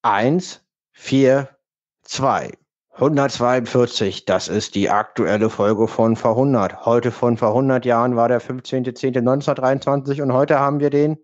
1, 4, 2. 142, das ist die aktuelle Folge von vor 100. Heute von vor 100 Jahren war der 15.10.1923 und heute haben wir den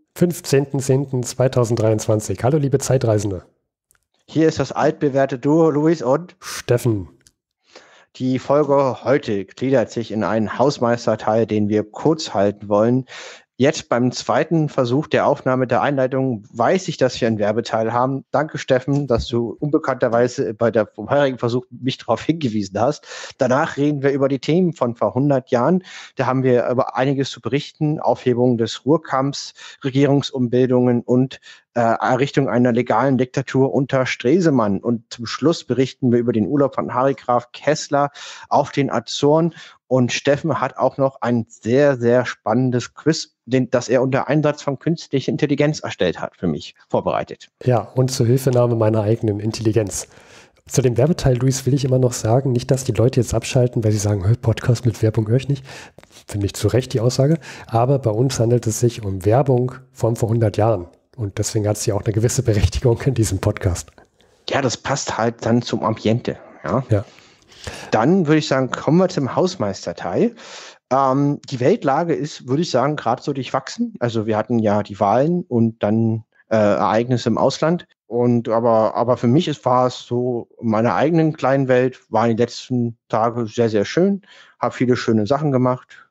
15.10.2023. Hallo liebe Zeitreisende. Hier ist das altbewährte Duo Luis und Steffen. Die Folge heute gliedert sich in einen Hausmeisterteil, den wir kurz halten wollen. Jetzt beim zweiten Versuch der Aufnahme der Einleitung weiß ich, dass wir einen Werbeteil haben. Danke, Steffen, dass du unbekannterweise bei der vorherigen Versuch mich darauf hingewiesen hast. Danach reden wir über die Themen von vor 100 Jahren. Da haben wir über einiges zu berichten. Aufhebung des Ruhrkampfs, Regierungsumbildungen und Errichtung einer legalen Diktatur unter Stresemann. Und zum Schluss berichten wir über den Urlaub von Harry Graf Kessler auf den Azoren. Und Steffen hat auch noch ein sehr, sehr spannendes Quiz, das er unter Einsatz von künstlicher Intelligenz erstellt hat, für mich vorbereitet. Ja, und zur Hilfenahme meiner eigenen Intelligenz. Zu dem Werbeteil, Luis, will ich immer noch sagen, nicht, dass die Leute jetzt abschalten, weil sie sagen, Podcast mit Werbung höre ich nicht. Finde ich zu Recht die Aussage. Aber bei uns handelt es sich um Werbung von vor 100 Jahren. Und deswegen hat sie auch eine gewisse Berechtigung in diesem Podcast. Ja, das passt halt dann zum Ambiente. Ja. Dann würde ich sagen, kommen wir zum Hausmeisterteil. Die Weltlage ist, würde ich sagen, gerade so durchwachsen. Also wir hatten ja die Wahlen und dann Ereignisse im Ausland. Aber für mich war es so, in meiner eigenen kleinen Welt waren die letzten Tage sehr, sehr schön. Habe viele schöne Sachen gemacht.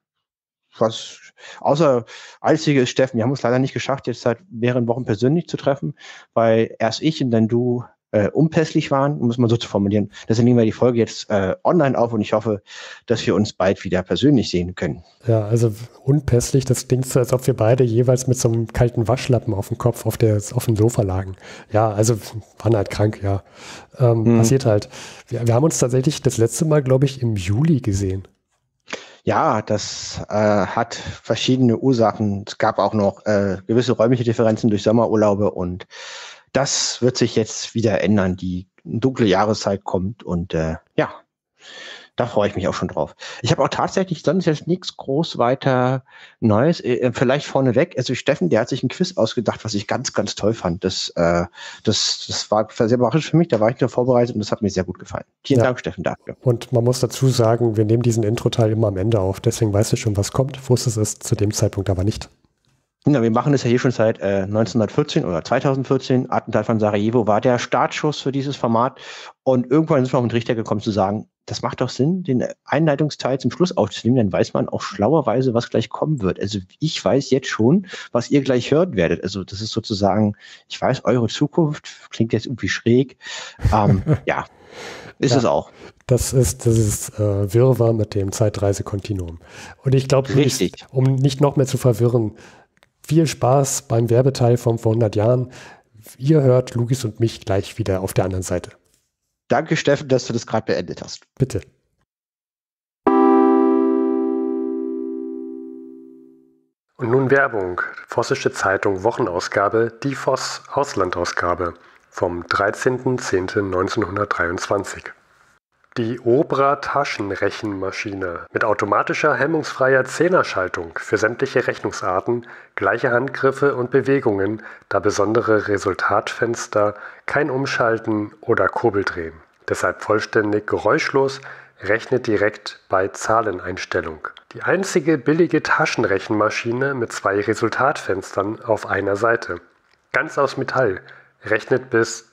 Außer einzige ist, Steffen, wir haben es leider nicht geschafft, jetzt seit mehreren Wochen persönlich zu treffen, weil erst ich und dann du unpässlich waren, um es mal so zu formulieren. Deswegen nehmen wir die Folge jetzt online auf und ich hoffe, dass wir uns bald wieder persönlich sehen können. Ja, also unpässlich, das klingt so, als ob wir beide jeweils mit so einem kalten Waschlappen auf dem Kopf auf dem Sofa lagen. Ja, also waren halt krank, ja. Passiert halt. Wir haben uns tatsächlich das letzte Mal, glaube ich, im Juli gesehen. Ja, das hat verschiedene Ursachen. Es gab auch noch gewisse räumliche Differenzen durch Sommerurlaube und das wird sich jetzt wieder ändern. Die dunkle Jahreszeit kommt und ja, da freue ich mich auch schon drauf. Ich habe auch tatsächlich sonst jetzt nichts groß weiter Neues. Vielleicht vorneweg, also Steffen, der hat sich ein Quiz ausgedacht, was ich ganz, ganz toll fand. Das war sehr überraschend für mich, da war ich nur vorbereitet und das hat mir sehr gut gefallen. Vielen Dank, Steffen, dafür. Und man muss dazu sagen, wir nehmen diesen Intro-Teil immer am Ende auf, deswegen weißt du schon, was kommt. Wusstest es zu dem Zeitpunkt aber nicht. Ja, wir machen das ja hier schon seit 1914 oder 2014. Attentat von Sarajevo war der Startschuss für dieses Format. Und irgendwann sind wir auf den Trichter gekommen zu sagen, das macht doch Sinn, den Einleitungsteil zum Schluss aufzunehmen. Dann weiß man auch schlauerweise, was gleich kommen wird. Also ich weiß jetzt schon, was ihr gleich hören werdet. Also das ist sozusagen, ich weiß, eure Zukunft klingt jetzt irgendwie schräg. Ja, ist es auch. Das ist Wirrwarr mit dem Zeitreisekontinuum. Und ich glaube, um nicht noch mehr zu verwirren, viel Spaß beim Werbeteil von vor 100 Jahren. Ihr hört Luis und mich gleich wieder auf der anderen Seite. Danke, Steffen, dass du das gerade beendet hast. Bitte. Und nun Werbung. Vossische Zeitung Wochenausgabe, die Voss Auslandausgabe vom 13.10.1923. Die Obra Taschenrechenmaschine mit automatischer hemmungsfreier Zehnerschaltung für sämtliche Rechnungsarten, gleiche Handgriffe und Bewegungen, da besondere Resultatfenster, kein Umschalten oder Kurbeldrehen. Deshalb vollständig geräuschlos, rechnet direkt bei Zahleneinstellung. Die einzige billige Taschenrechenmaschine mit 2 Resultatfenstern auf einer Seite. Ganz aus Metall. Rechnet bis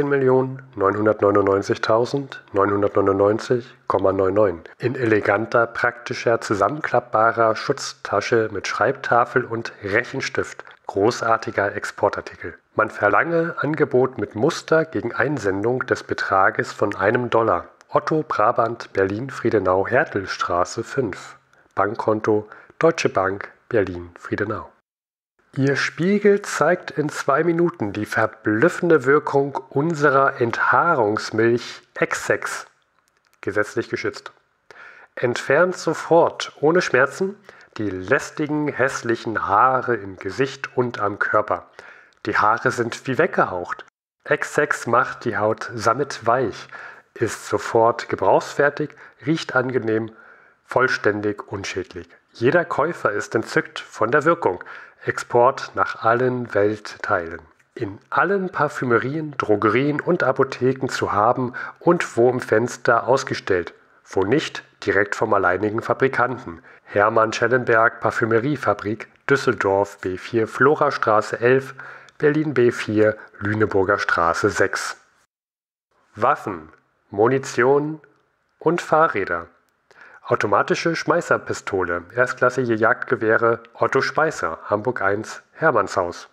13.999.999,99 in eleganter, praktischer, zusammenklappbarer Schutztasche mit Schreibtafel und Rechenstift. Großartiger Exportartikel. Man verlange Angebot mit Muster gegen Einsendung des Betrages von $1. Otto Brabant, Berlin, Friedenau, Hertelstraße 5. Bankkonto Deutsche Bank, Berlin, Friedenau. Ihr Spiegel zeigt in 2 Minuten die verblüffende Wirkung unserer Enthaarungsmilch Exex, gesetzlich geschützt. Entfernt sofort, ohne Schmerzen, die lästigen, hässlichen Haare im Gesicht und am Körper. Die Haare sind wie weggehaucht. Exex macht die Haut sammetweich, ist sofort gebrauchsfertig, riecht angenehm, vollständig unschädlich. Jeder Käufer ist entzückt von der Wirkung. Export nach allen Weltteilen. in allen Parfümerien, Drogerien und Apotheken zu haben und wo im Fenster ausgestellt, wo nicht direkt vom alleinigen Fabrikanten. Hermann Schellenberg Parfümeriefabrik, Düsseldorf B4 Florastraße 11, Berlin B4 Lüneburger Straße 6. Waffen, Munition und Fahrräder. Automatische Schmeißerpistole, erstklassige Jagdgewehre Otto Speißer, Hamburg 1, Hermannshaus.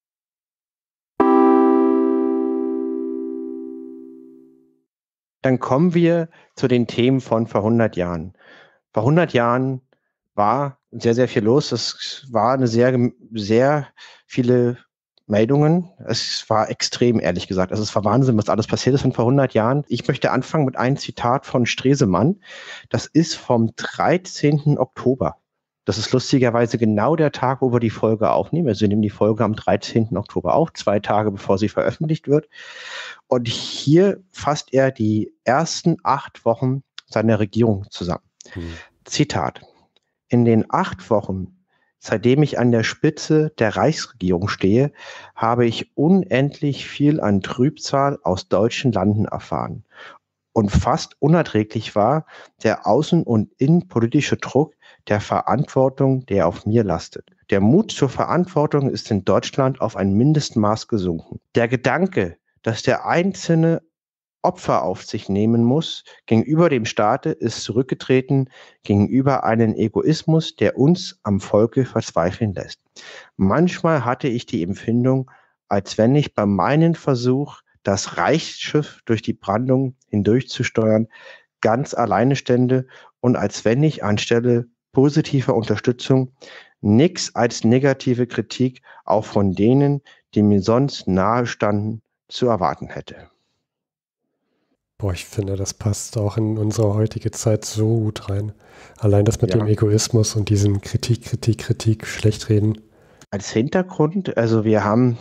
Dann kommen wir zu den Themen von vor 100 Jahren. Vor 100 Jahren war sehr, sehr viel los. Es waren sehr viele Meldungen. Es war extrem, ehrlich gesagt. Also es war Wahnsinn, was alles passiert ist von vor 100 Jahren. Ich möchte anfangen mit einem Zitat von Stresemann. Das ist vom 13. Oktober. Das ist lustigerweise genau der Tag, wo wir die Folge aufnehmen. Also wir nehmen die Folge am 13. Oktober auf, 2 Tage bevor sie veröffentlicht wird. Und hier fasst er die ersten 8 Wochen seiner Regierung zusammen. Zitat: In den 8 Wochen, seitdem ich an der Spitze der Reichsregierung stehe, habe ich unendlich viel an Trübsal aus deutschen Landen erfahren. Und fast unerträglich war der außen- und innenpolitische Druck der Verantwortung, der auf mir lastet. Der Mut zur Verantwortung ist in Deutschland auf ein Mindestmaß gesunken. Der Gedanke, dass der Einzelne Opfer auf sich nehmen muss, gegenüber dem Staate ist zurückgetreten, gegenüber einem Egoismus, der uns am Volke verzweifeln lässt. Manchmal hatte ich die Empfindung, als wenn ich bei meinem Versuch, das Reichsschiff durch die Brandung hindurchzusteuern, ganz alleine stände und als wenn ich anstelle positiver Unterstützung nichts als negative Kritik auch von denen, die mir sonst nahe standen, zu erwarten hätte. Boah, ich finde, das passt auch in unsere heutige Zeit so gut rein. Allein das mit dem Egoismus und diesem Kritik, Schlechtreden. Als Hintergrund, also wir haben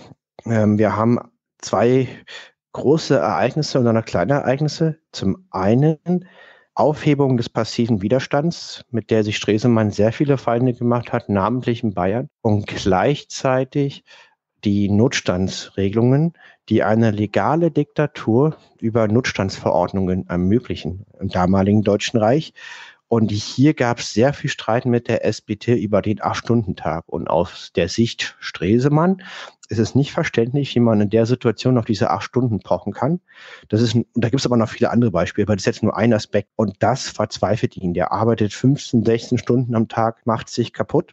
2 große Ereignisse und dann kleine Ereignisse. Zum einen Aufhebung des passiven Widerstands, mit der sich Stresemann sehr viele Feinde gemacht hat, namentlich in Bayern, und gleichzeitig die Notstandsregelungen, die eine legale Diktatur über Notstandsverordnungen ermöglichen im damaligen Deutschen Reich. Und hier gab es sehr viel Streit mit der SPD über den 8-Stunden-Tag. Und aus der Sicht Stresemann ist es nicht verständlich, wie man in der Situation auf diese 8 Stunden pochen kann. Da gibt es aber noch viele andere Beispiele, aber das ist jetzt nur ein Aspekt. Und das verzweifelt ihn. Der arbeitet 15, 16 Stunden am Tag, macht sich kaputt,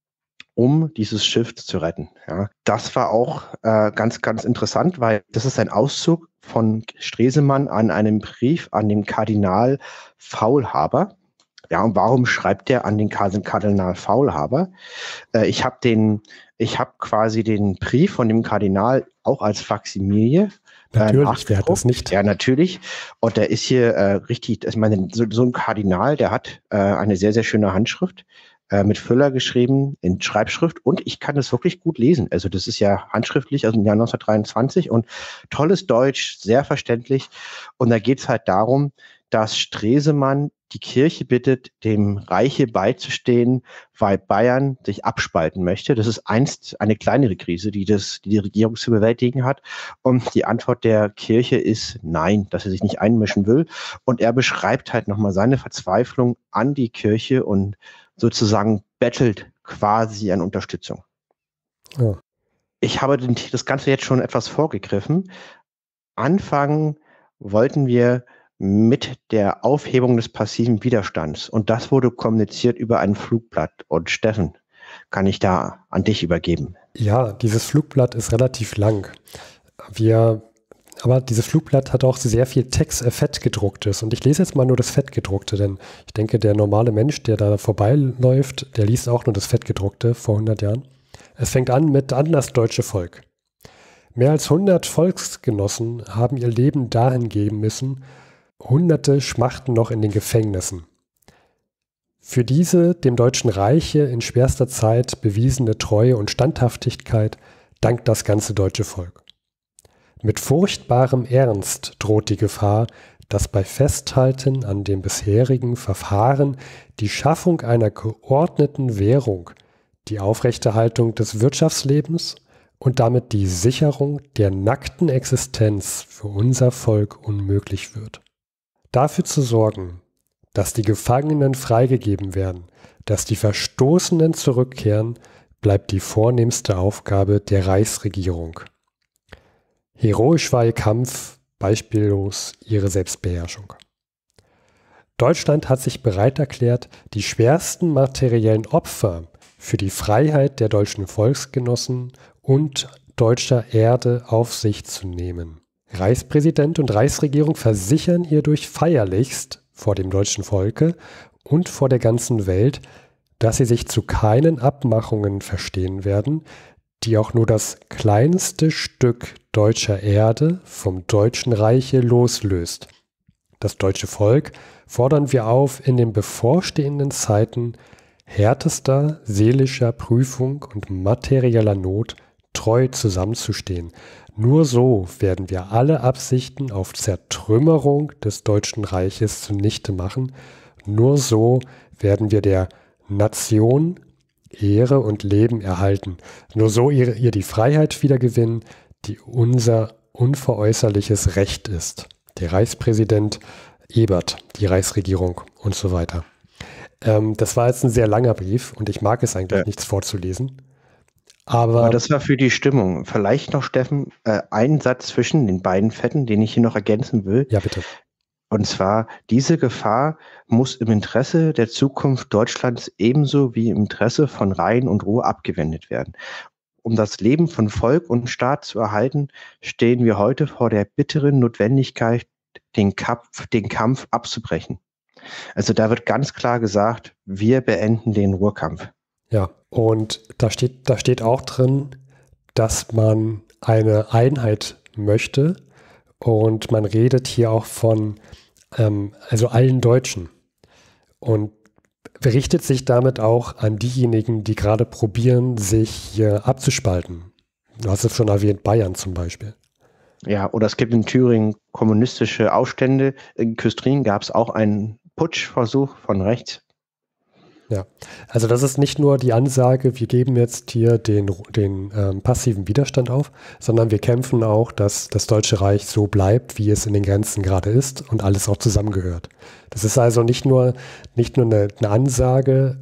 um dieses Schiff zu retten. Ja, das war auch ganz, ganz interessant, weil das ist ein Auszug von Stresemann an einem Brief an den Kardinal Faulhaber. Ja, und warum schreibt er an den Kardinal Faulhaber? Ich habe quasi den Brief von dem Kardinal auch als Faximilie. Natürlich, wer hat das nicht? Ja, natürlich. Und der ist hier richtig, ich meine, so ein Kardinal, der hat eine sehr, sehr schöne Handschrift, mit Füller geschrieben, in Schreibschrift, und ich kann das wirklich gut lesen. Also das ist ja handschriftlich, also im Jahr 1923, und tolles Deutsch, sehr verständlich. Und da geht es halt darum, dass Stresemann die Kirche bittet, dem Reiche beizustehen, weil Bayern sich abspalten möchte. Das ist einst eine kleinere Krise, die die Regierung zu bewältigen hat. Und die Antwort der Kirche ist nein, dass er sich nicht einmischen will. Und er beschreibt halt nochmal seine Verzweiflung an die Kirche und sozusagen bettelt quasi an Unterstützung. Ja. Ich habe das Ganze jetzt schon etwas vorgegriffen. Anfangen wollten wir mit der Aufhebung des passiven Widerstands. Und das wurde kommuniziert über ein Flugblatt. Und Steffen, kann ich da an dich übergeben? Ja, dieses Flugblatt ist relativ lang. Aber dieses Flugblatt hat auch sehr viel Text, fettgedrucktes. Und ich lese jetzt mal nur das Fettgedruckte, denn ich denke, der normale Mensch, der da vorbeiläuft, der liest auch nur das Fettgedruckte vor 100 Jahren. Es fängt an mit „An das deutsche Volk. Mehr als 100 Volksgenossen haben ihr Leben dahin geben müssen, Hunderte schmachten noch in den Gefängnissen. Für diese dem Deutschen Reiche in schwerster Zeit bewiesene Treue und Standhaftigkeit dankt das ganze deutsche Volk. Mit furchtbarem Ernst droht die Gefahr, dass bei Festhalten an dem bisherigen Verfahren die Schaffung einer geordneten Währung, die Aufrechterhaltung des Wirtschaftslebens und damit die Sicherung der nackten Existenz für unser Volk unmöglich wird. Dafür zu sorgen, dass die Gefangenen freigegeben werden, dass die Verstoßenen zurückkehren, bleibt die vornehmste Aufgabe der Reichsregierung. Heroisch war ihr Kampf, beispiellos ihre Selbstbeherrschung. Deutschland hat sich bereit erklärt, die schwersten materiellen Opfer für die Freiheit der deutschen Volksgenossen und deutscher Erde auf sich zu nehmen. Reichspräsident und Reichsregierung versichern hierdurch feierlichst vor dem deutschen Volke und vor der ganzen Welt, dass sie sich zu keinen Abmachungen verstehen werden, die auch nur das kleinste Stück deutscher Erde vom Deutschen Reiche loslöst. Das deutsche Volk fordern wir auf, in den bevorstehenden Zeiten härtester seelischer Prüfung und materieller Not treu zusammenzustehen. Nur so werden wir alle Absichten auf Zertrümmerung des Deutschen Reiches zunichte machen. Nur so werden wir der Nation Ehre und Leben erhalten. Nur so ihr die Freiheit wiedergewinnen, die unser unveräußerliches Recht ist. Der Reichspräsident Ebert, die Reichsregierung und so weiter. Das war jetzt ein sehr langer Brief und ich mag es eigentlich, nichts vorzulesen. Aber das war für die Stimmung. Vielleicht noch, Steffen, einen Satz zwischen den beiden Fetten, den ich hier noch ergänzen will. Ja, bitte. Und zwar, diese Gefahr muss im Interesse der Zukunft Deutschlands ebenso wie im Interesse von Rhein und Ruhr abgewendet werden. Um das Leben von Volk und Staat zu erhalten, stehen wir heute vor der bitteren Notwendigkeit, den Kampf abzubrechen. Also da wird ganz klar gesagt, wir beenden den Ruhrkampf. Ja, und da steht auch drin, dass man eine Einheit möchte und man redet hier auch von also allen Deutschen und richtet sich damit auch an diejenigen, die gerade probieren, sich hier abzuspalten. Du hast es schon erwähnt, Bayern zum Beispiel. Ja, oder es gibt in Thüringen kommunistische Aufstände. In Küstrin gab es auch einen Putschversuch von rechts. Ja, also das ist nicht nur die Ansage, wir geben jetzt hier den passiven Widerstand auf, sondern wir kämpfen auch, dass das Deutsche Reich so bleibt, wie es in den Grenzen gerade ist und alles auch zusammengehört. Das ist also nicht nur eine Ansage,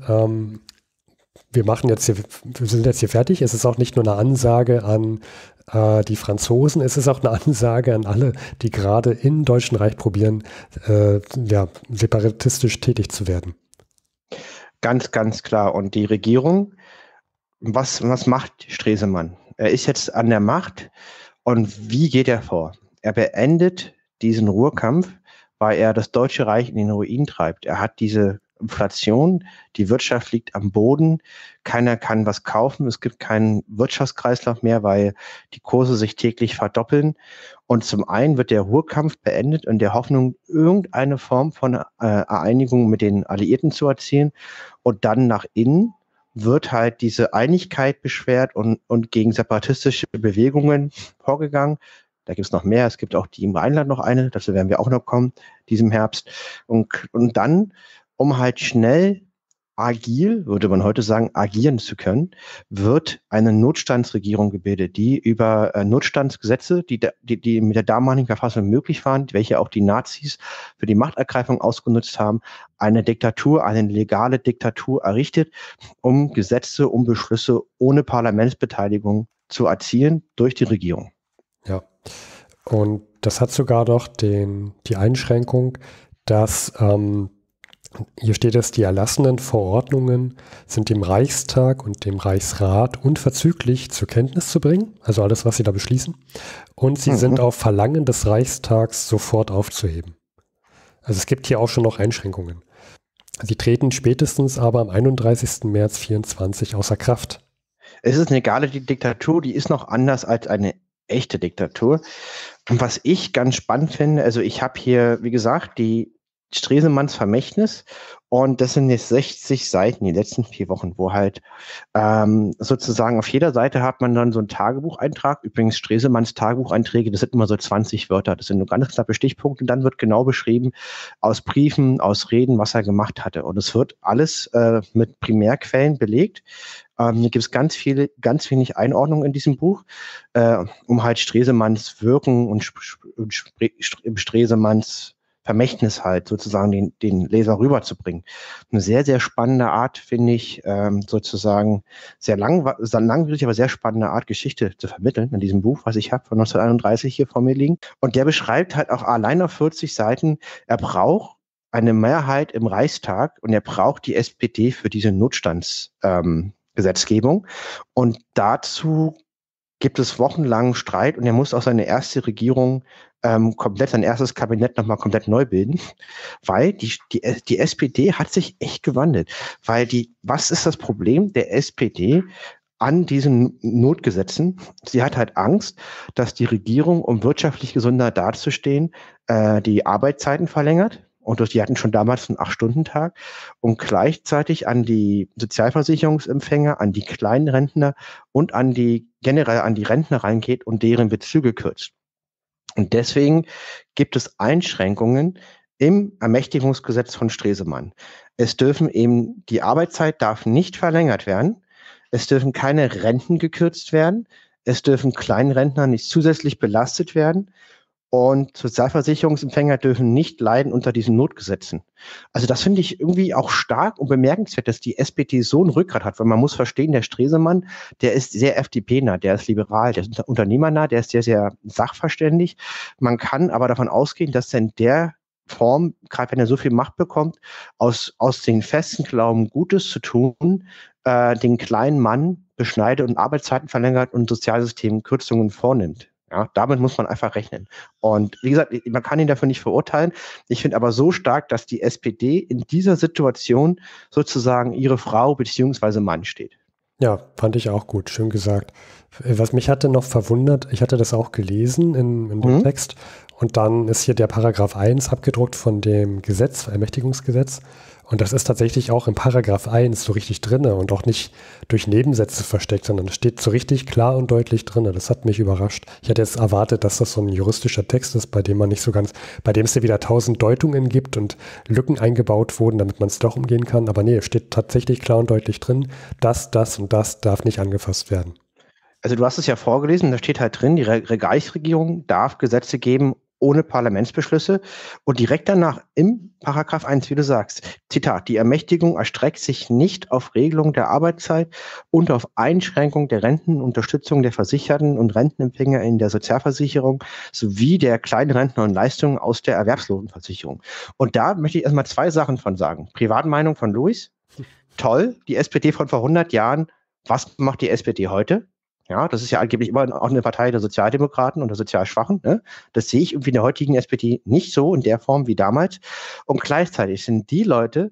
wir sind jetzt hier fertig, es ist auch nicht nur eine Ansage an die Franzosen, es ist auch eine Ansage an alle, die gerade im Deutschen Reich probieren, separatistisch tätig zu werden. Ganz, ganz klar. Und die Regierung, was macht Stresemann? Er ist jetzt an der Macht und wie geht er vor? Er beendet diesen Ruhrkampf, weil er das Deutsche Reich in den Ruin treibt. Er hat diese Inflation, die Wirtschaft liegt am Boden, keiner kann was kaufen, es gibt keinen Wirtschaftskreislauf mehr, weil die Kurse sich täglich verdoppeln. Und zum einen wird der Ruhrkampf beendet in der Hoffnung, irgendeine Form von Einigung mit den Alliierten zu erzielen. Und dann nach innen wird halt diese Einigkeit beschwert und gegen separatistische Bewegungen vorgegangen. Da gibt es noch mehr. Es gibt auch die im Rheinland noch eine. Dazu werden wir auch noch kommen, diesem Herbst. Und dann, um halt schnell agil, würde man heute sagen, agieren zu können, wird eine Notstandsregierung gebildet, die über Notstandsgesetze, die mit der damaligen Verfassung möglich waren, welche auch die Nazis für die Machtergreifung ausgenutzt haben, eine Diktatur, eine legale Diktatur errichtet, um Gesetze, um Beschlüsse ohne Parlamentsbeteiligung zu erzielen durch die Regierung. Ja, und das hat sogar noch die Einschränkung, dass hier steht es, die erlassenen Verordnungen sind dem Reichstag und dem Reichsrat unverzüglich zur Kenntnis zu bringen, also alles, was sie da beschließen, und sie sind auf Verlangen des Reichstags sofort aufzuheben. Also es gibt hier auch schon noch Einschränkungen. Sie treten spätestens aber am 31. März 24 außer Kraft. Es ist eine legale Diktatur, die ist noch anders als eine echte Diktatur. Und was ich ganz spannend finde, also ich habe hier, wie gesagt, die Stresemanns Vermächtnis. Und das sind jetzt 60 Seiten, die letzten 4 Wochen, wo halt sozusagen auf jeder Seite hat man dann so einen Tagebucheintrag. Übrigens, Stresemanns Tagebucheinträge, das sind immer so 20 Wörter. Das sind nur ganz knappe Stichpunkte. Dann wird genau beschrieben aus Briefen, aus Reden, was er gemacht hatte. Und es wird alles mit Primärquellen belegt. Hier gibt es ganz wenig Einordnung in diesem Buch, um halt Stresemanns Wirken und Stresemanns Vermächtnis halt sozusagen den Leser rüberzubringen. Eine sehr, sehr spannende Art, finde ich, sozusagen sehr langwierig, aber sehr spannende Art, Geschichte zu vermitteln in diesem Buch, was ich habe, von 1931 hier vor mir liegen. Und der beschreibt halt auch allein auf 40 Seiten, er braucht eine Mehrheit im Reichstag und er braucht die SPD für diese Notstandsgesetzgebung. Und dazu gibt es wochenlangen Streit und er muss auch seine erste Regierung sein erstes Kabinett nochmal komplett neu bilden, weil die SPD hat sich echt gewandelt. Weil was ist das Problem der SPD an diesen Notgesetzen? Sie hat halt Angst, dass die Regierung, um wirtschaftlich gesunder dazustehen, die Arbeitszeiten verlängert. Und die hatten schon damals einen 8-Stunden-Tag und gleichzeitig an die Sozialversicherungsempfänger, an die kleinen Rentner und generell an die Rentner reingeht und deren Bezüge kürzt. Und deswegen gibt es Einschränkungen im Ermächtigungsgesetz von Stresemann. Die Arbeitszeit darf nicht verlängert werden. Es dürfen keine Renten gekürzt werden. Es dürfen Kleinrentner nicht zusätzlich belastet werden. Und Sozialversicherungsempfänger dürfen nicht leiden unter diesen Notgesetzen. Also das finde ich irgendwie auch stark und bemerkenswert, dass die SPD so ein Rückgrat hat, weil man muss verstehen, der Stresemann, der ist sehr FDP-nah, der ist liberal, der ist unternehmernah, der ist sehr, sehr sachverständig. Man kann aber davon ausgehen, dass er in der Form, gerade wenn er so viel Macht bekommt, aus den festen Glauben Gutes zu tun, den kleinen Mann beschneidet und Arbeitszeiten verlängert und Sozialsystemkürzungen vornimmt. Ja, damit muss man einfach rechnen. Und wie gesagt, man kann ihn dafür nicht verurteilen. Ich finde aber so stark, dass die SPD in dieser Situation sozusagen ihre Frau beziehungsweise Mann steht. Ja, fand ich auch gut, schön gesagt. Was mich hatte noch verwundert, ich hatte das auch gelesen in dem Text und dann ist hier der Paragraph 1 abgedruckt von dem Gesetz, Ermächtigungsgesetz. Und das ist tatsächlich auch im Paragraph 1 so richtig drinne und auch nicht durch Nebensätze versteckt, sondern es steht so richtig klar und deutlich drinne. Das hat mich überrascht. Ich hatte jetzt erwartet, dass das so ein juristischer Text ist, bei dem es ja wieder 1000 Deutungen gibt und Lücken eingebaut wurden, damit man es doch umgehen kann. Aber nee, es steht tatsächlich klar und deutlich drin, das und das darf nicht angefasst werden. Also du hast es ja vorgelesen, da steht halt drin, die Reichsregierung darf Gesetze geben ohne Parlamentsbeschlüsse. Und direkt danach im Paragraph 1, wie du sagst, Zitat, die Ermächtigung erstreckt sich nicht auf Regelung der Arbeitszeit und auf Einschränkung der Rentenunterstützung der Versicherten und Rentenempfänger in der Sozialversicherung sowie der kleinen Rentner und Leistungen aus der Erwerbslosenversicherung. Und da möchte ich erstmal 2 Sachen von sagen. Privatmeinung von Luis, toll, die SPD von vor 100 Jahren, was macht die SPD heute? Ja, das ist ja angeblich immer auch eine Partei der Sozialdemokraten und der Sozialschwachen. Ne? Das sehe ich irgendwie in der heutigen SPD nicht so in der Form wie damals. Und gleichzeitig sind die Leute,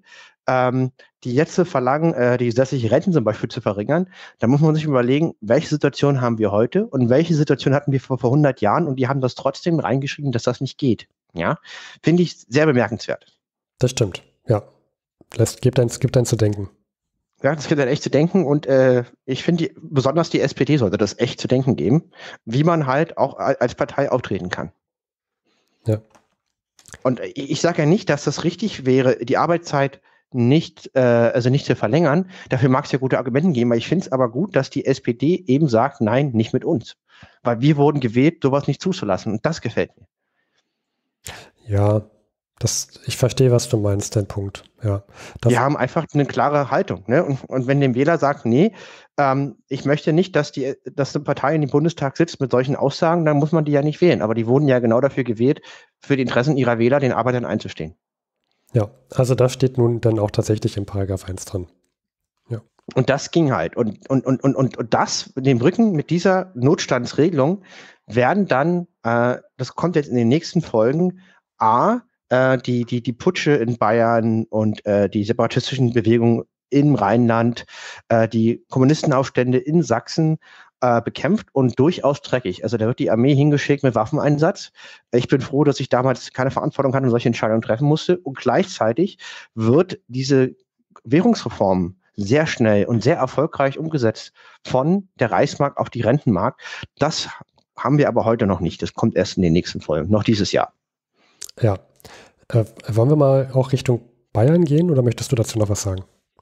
die jetzt verlangen, die gesetzliche Renten zum Beispiel zu verringern, da muss man sich überlegen, welche Situation haben wir heute und welche Situation hatten wir vor 100 Jahren und die haben das trotzdem reingeschrieben, dass das nicht geht. Ja, finde ich sehr bemerkenswert. Das stimmt, ja. Gibt einen zu denken. Ja, das gibt dann echt zu denken und ich finde, besonders die SPD sollte das echt zu denken geben, wie man halt auch als Partei auftreten kann. Ja. Und ich sage ja nicht, dass das richtig wäre, die Arbeitszeit nicht zu verlängern. Dafür mag es ja gute Argumente geben, aber ich finde es aber gut, dass die SPD eben sagt, nein, nicht mit uns. Weil wir wurden gewählt, sowas nicht zuzulassen und das gefällt mir. Ja, ich verstehe, was du meinst, dein Punkt. Ja. Wir haben einfach eine klare Haltung. Ne? Und wenn dem Wähler sagt, nee, ich möchte nicht, dass eine Partei in dem Bundestag sitzt mit solchen Aussagen, dann muss man die ja nicht wählen. Aber die wurden ja genau dafür gewählt, für die Interessen ihrer Wähler, den Arbeitern einzustehen. Ja, also das steht nun dann auch tatsächlich im Paragraph 1 drin. Ja. Und das ging halt. Und das mit dem Rücken, mit dieser Notstandsregelung werden dann, das kommt jetzt in den nächsten Folgen, die Putsche in Bayern und die separatistischen Bewegungen im Rheinland, die Kommunistenaufstände in Sachsen bekämpft und durchaus dreckig. Also da wird die Armee hingeschickt mit Waffeneinsatz. Ich bin froh, dass ich damals keine Verantwortung hatte und solche Entscheidungen treffen musste. Und gleichzeitig wird diese Währungsreform sehr schnell und sehr erfolgreich umgesetzt von der Reichsmark auf die Rentenmark. Das haben wir aber heute noch nicht. Das kommt erst in den nächsten Folgen, noch dieses Jahr. Ja. Wollen wir mal auch Richtung Bayern gehen oder möchtest du dazu noch was sagen?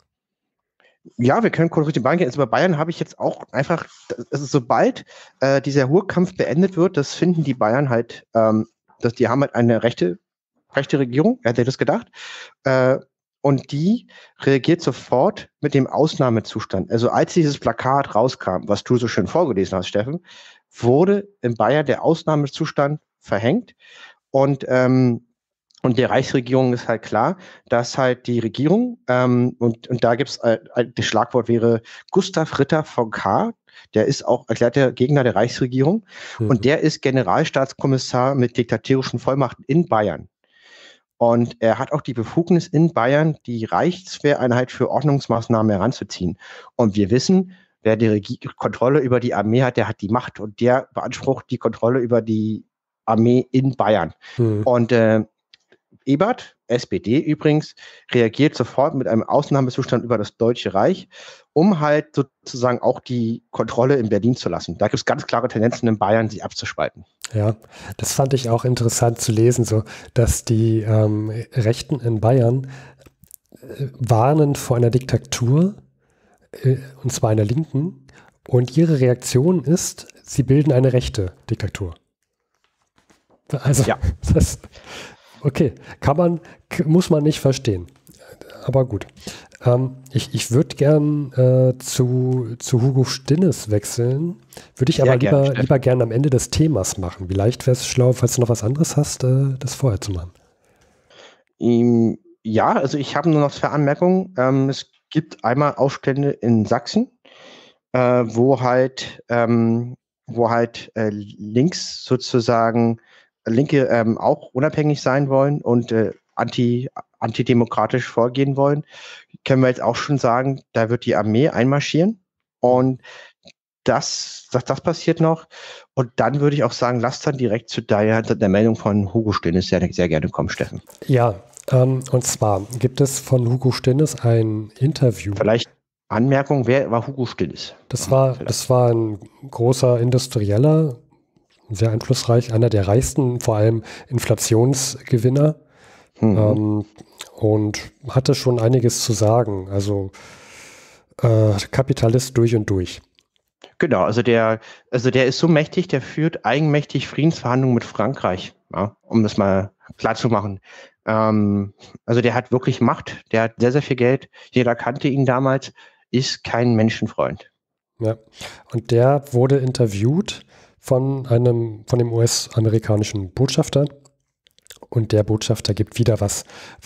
Ja, wir können kurz Richtung Bayern gehen. Also bei Bayern habe ich jetzt auch einfach, also sobald dieser Ruhrkampf beendet wird, das finden die Bayern halt, die haben halt eine rechte Regierung, wer hätte das gedacht? Und die reagiert sofort mit dem Ausnahmezustand. Also als dieses Plakat rauskam, was du so schön vorgelesen hast, Steffen, wurde in Bayern der Ausnahmezustand verhängt. Und der Reichsregierung ist halt klar, dass halt die Regierung, und da gibt's das Schlagwort wäre Gustav Ritter von Kahr, der ist auch erklärter Gegner der Reichsregierung, und der ist Generalstaatskommissar mit diktatorischen Vollmachten in Bayern. Und er hat auch die Befugnis in Bayern, die Reichswehreinheit für Ordnungsmaßnahmen heranzuziehen. Und wir wissen, wer die Kontrolle über die Armee hat, der hat die Macht und der beansprucht die Kontrolle über die Armee in Bayern. Und Ebert, SPD übrigens, reagiert sofort mit einem Ausnahmezustand über das Deutsche Reich, um halt sozusagen auch die Kontrolle in Berlin zu lassen. Da gibt es ganz klare Tendenzen in Bayern, sie abzuspalten. Ja, das fand ich auch interessant zu lesen, so dass die Rechten in Bayern warnen vor einer Diktatur, und zwar einer Linken, und ihre Reaktion ist, sie bilden eine rechte Diktatur. Also, ja. Okay, muss man nicht verstehen. Aber gut. Ich würde gern zu Hugo Stinnes wechseln. Würde ich aber lieber gern am Ende des Themas machen. Vielleicht wäre es schlau, falls du noch was anderes hast, das vorher zu machen. Ja, also ich habe nur noch 2 Anmerkungen. Es gibt einmal Aufstände in Sachsen, wo halt links sozusagen Linke auch unabhängig sein wollen und antidemokratisch vorgehen wollen, können wir jetzt auch schon sagen, da wird die Armee einmarschieren und das passiert noch. Und dann würde ich auch sagen, lass dann direkt zu der Meldung von Hugo Stinnes sehr, sehr gerne kommen, Steffen. Ja, und zwar gibt es von Hugo Stinnes ein Interview. Vielleicht Anmerkung, wer war Hugo Stinnes? Das war ein großer Industrieller, sehr einflussreich, einer der reichsten, vor allem Inflationsgewinner, und hatte schon einiges zu sagen. Also Kapitalist durch und durch. Genau, also der ist so mächtig, der führt eigenmächtig Friedensverhandlungen mit Frankreich, ja, um das mal klar zu machen. Also der hat wirklich Macht, der hat sehr, sehr viel Geld. Jeder kannte ihn damals, ist kein Menschenfreund. Ja, und der wurde interviewt von dem US-amerikanischen Botschafter, und der Botschafter gibt wieder was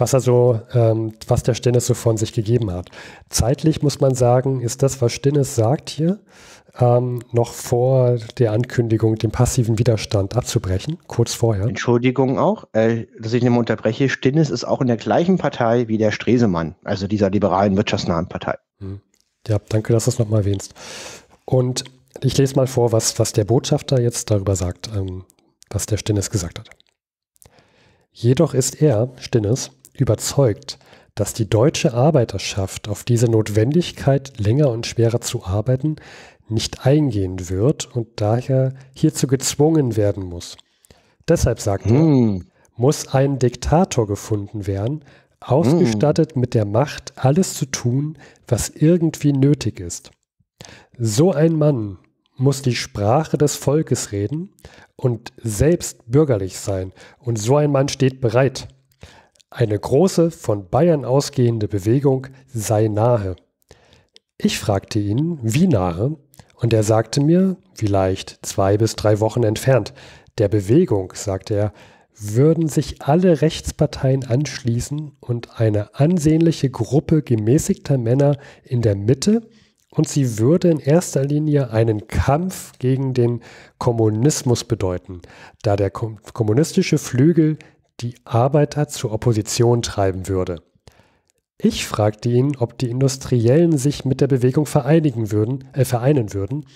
der Stinnes so von sich gegeben hat. Zeitlich muss man sagen, ist das, was Stinnes sagt hier, noch vor der Ankündigung, den passiven Widerstand abzubrechen, kurz vorher. Entschuldigung auch, dass ich nicht unterbreche. Stinnes ist auch in der gleichen Partei wie der Stresemann, also dieser liberalen, wirtschaftsnahen Partei. Ja, danke, dass du es nochmal erwähnst. Und ich lese mal vor, was der Botschafter jetzt darüber sagt, was der Stinnes gesagt hat. Jedoch ist er, Stinnes, überzeugt, dass die deutsche Arbeiterschaft auf diese Notwendigkeit, länger und schwerer zu arbeiten, nicht eingehen wird und daher hierzu gezwungen werden muss. Deshalb, sagt er, muss ein Diktator gefunden werden, ausgestattet mit der Macht, alles zu tun, was irgendwie nötig ist. So ein Mann muss die Sprache des Volkes reden und selbst bürgerlich sein. Und so ein Mann steht bereit. Eine große, von Bayern ausgehende Bewegung sei nahe. Ich fragte ihn, wie nahe, und er sagte mir, vielleicht 2 bis 3 Wochen entfernt. Der Bewegung, sagte er, würden sich alle Rechtsparteien anschließen und eine ansehnliche Gruppe gemäßigter Männer in der Mitte, und sie würde in erster Linie einen Kampf gegen den Kommunismus bedeuten, da der kommunistische Flügel die Arbeiter zur Opposition treiben würde. Ich fragte ihn, ob die Industriellen sich mit der Bewegung vereinen würden.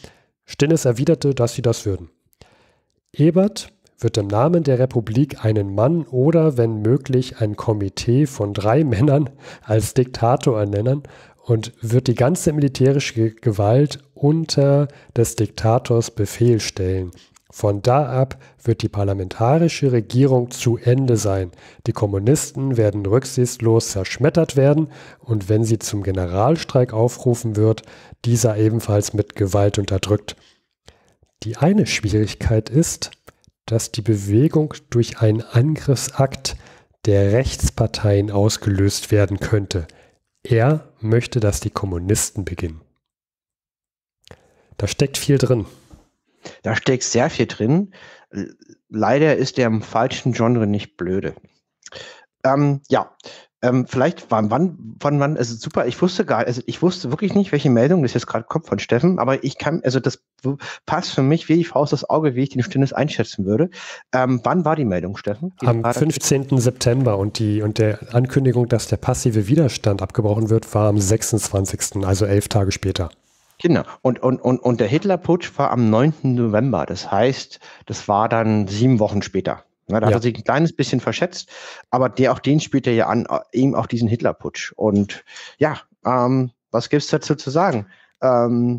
Stinnes erwiderte, dass sie das würden. Ebert wird im Namen der Republik einen Mann oder, wenn möglich, ein Komitee von 3 Männern als Diktator ernennen und wird die ganze militärische Gewalt unter des Diktators Befehl stellen. Von da ab wird die parlamentarische Regierung zu Ende sein. Die Kommunisten werden rücksichtslos zerschmettert werden und wenn sie zum Generalstreik aufrufen wird, dieser ebenfalls mit Gewalt unterdrückt. Die eine Schwierigkeit ist, dass die Bewegung durch einen Angriffsakt der Rechtsparteien ausgelöst werden könnte. Er möchte, dass die Kommunisten beginnen. Da steckt viel drin. Da steckt sehr viel drin. Leider ist der im falschen Genre nicht blöde. Vielleicht wann ist es super. Ich wusste wirklich nicht, welche Meldung das jetzt gerade kommt von Steffen, aber das passt für mich wie die Faust aufs Auge, wie ich den Stinnes einschätzen würde. Wann war die Meldung, Steffen? Am 15. September und der Ankündigung, dass der passive Widerstand abgebrochen wird, war am 26., also 11 Tage später. Genau. Und der Hitlerputsch war am 9. November. Das heißt, das war dann 7 Wochen später. Da hat er sich ein kleines bisschen verschätzt, aber auch den spielt er ja an, eben auf diesen Hitlerputsch. Und ja, was gibt es dazu zu sagen? Du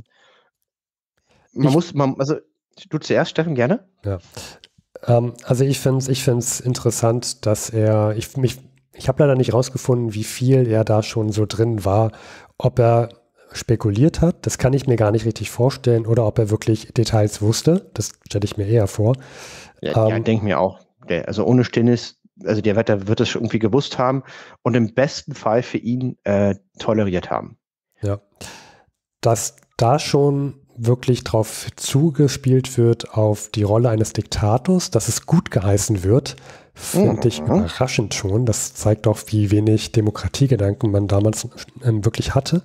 zuerst, Steffen, gerne? Ja. Also ich finde es interessant, dass ich habe leider nicht rausgefunden, wie viel er da schon so drin war, ob er spekuliert hat, das kann ich mir gar nicht richtig vorstellen, oder ob er wirklich Details wusste, das stelle ich mir eher vor. Ja, denke mir auch. Also ohne Stinnes, also der wird es irgendwie gewusst haben und im besten Fall für ihn toleriert haben. Ja, dass da schon wirklich drauf zugespielt wird auf die Rolle eines Diktators, dass es gut geheißen wird, finde ich überraschend schon. Das zeigt auch, wie wenig Demokratiegedanken man damals wirklich hatte.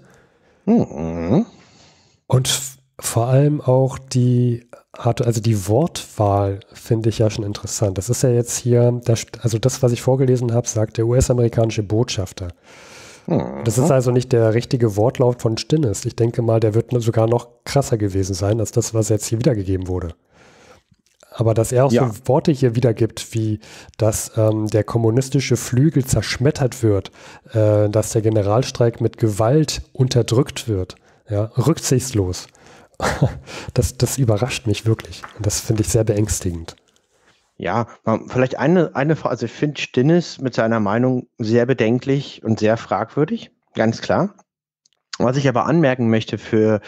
Und vor allem auch die Wortwahl finde ich ja schon interessant. Das ist ja jetzt hier, das, was ich vorgelesen habe, sagt der US-amerikanische Botschafter. Das ist also nicht der richtige Wortlaut von Stinnes. Ich denke mal, der wird sogar noch krasser gewesen sein, als das, was jetzt hier wiedergegeben wurde. Aber dass er auch so Worte hier wiedergibt, wie dass der kommunistische Flügel zerschmettert wird, dass der Generalstreik mit Gewalt unterdrückt wird, ja, rücksichtslos. Das überrascht mich wirklich. Und das finde ich sehr beängstigend. Ja, vielleicht eine Frage. Also ich finde Stinnes mit seiner Meinung sehr bedenklich und sehr fragwürdig, ganz klar. Was ich aber anmerken möchte für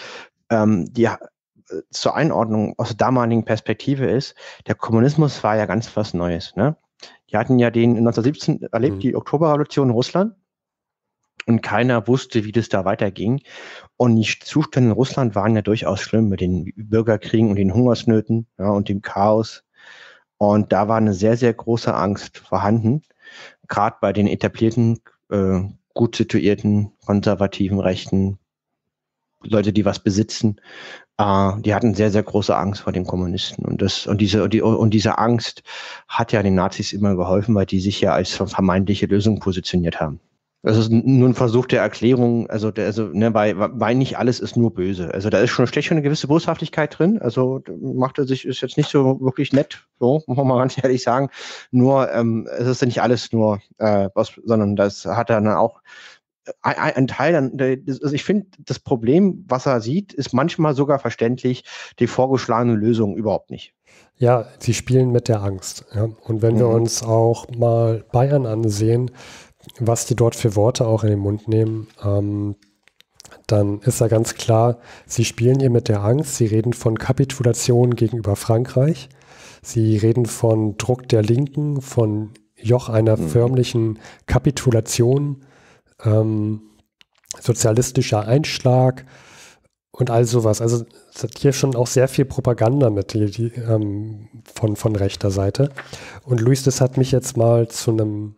zur Einordnung aus der damaligen Perspektive ist, der Kommunismus war ja ganz was Neues. Ne? Die hatten ja den 1917 erlebt, die Oktoberrevolution in Russland. Und keiner wusste, wie das da weiterging. Und die Zustände in Russland waren ja durchaus schlimm mit den Bürgerkriegen und den Hungersnöten, ja, und dem Chaos. Und da war eine sehr, sehr große Angst vorhanden, gerade bei den etablierten, gut situierten, konservativen Rechten, Leute, die was besitzen. Die hatten sehr, sehr große Angst vor den Kommunisten. Und diese Angst hat ja den Nazis immer geholfen, weil die sich ja als vermeintliche Lösung positioniert haben. Das ist nur ein Versuch der Erklärung, weil nicht alles ist nur böse. Also da steckt schon eine gewisse Boshaftigkeit drin. Also ist jetzt nicht so wirklich nett, so muss man mal ganz ehrlich sagen. Nur es ist ja nicht alles nur sondern das hat dann auch ein Teil. Also ich finde, das Problem, was er sieht, ist manchmal sogar verständlich, die vorgeschlagene Lösung überhaupt nicht. Ja, sie spielen mit der Angst. Ja. Und wenn wir uns auch mal Bayern ansehen, was die dort für Worte auch in den Mund nehmen, dann ist ja ganz klar, sie spielen hier mit der Angst, sie reden von Kapitulation gegenüber Frankreich, sie reden von Druck der Linken, von Joch einer förmlichen Kapitulation, sozialistischer Einschlag und all sowas. Also es hat hier schon auch sehr viel Propaganda mit von rechter Seite. Und Luis, das hat mich jetzt mal zu einem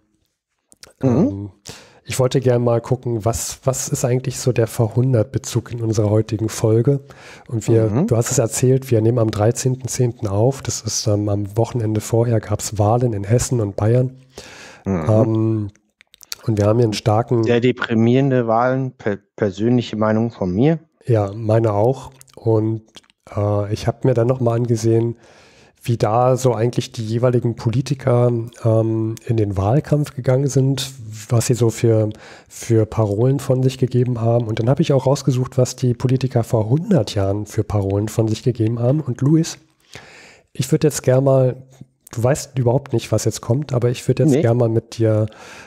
ich wollte gerne mal gucken, was ist eigentlich so der Jahrhundertbezug in unserer heutigen Folge. Und du hast es erzählt, wir nehmen am 13.10. auf. Das ist am Wochenende vorher gab es Wahlen in Hessen und Bayern. Und wir haben hier einen starken... Sehr deprimierende Wahlen, persönliche Meinung von mir. Ja, meine auch. Und Ich habe mir dann nochmal angesehen, wie da so eigentlich die jeweiligen Politiker in den Wahlkampf gegangen sind, was sie so für Parolen von sich gegeben haben. Und dann habe ich auch rausgesucht, was die Politiker vor 100 Jahren für Parolen von sich gegeben haben. Und Luis, ich würde jetzt gerne mal, du weißt überhaupt nicht, was jetzt kommt, aber ich würde jetzt gerne mal mit dir,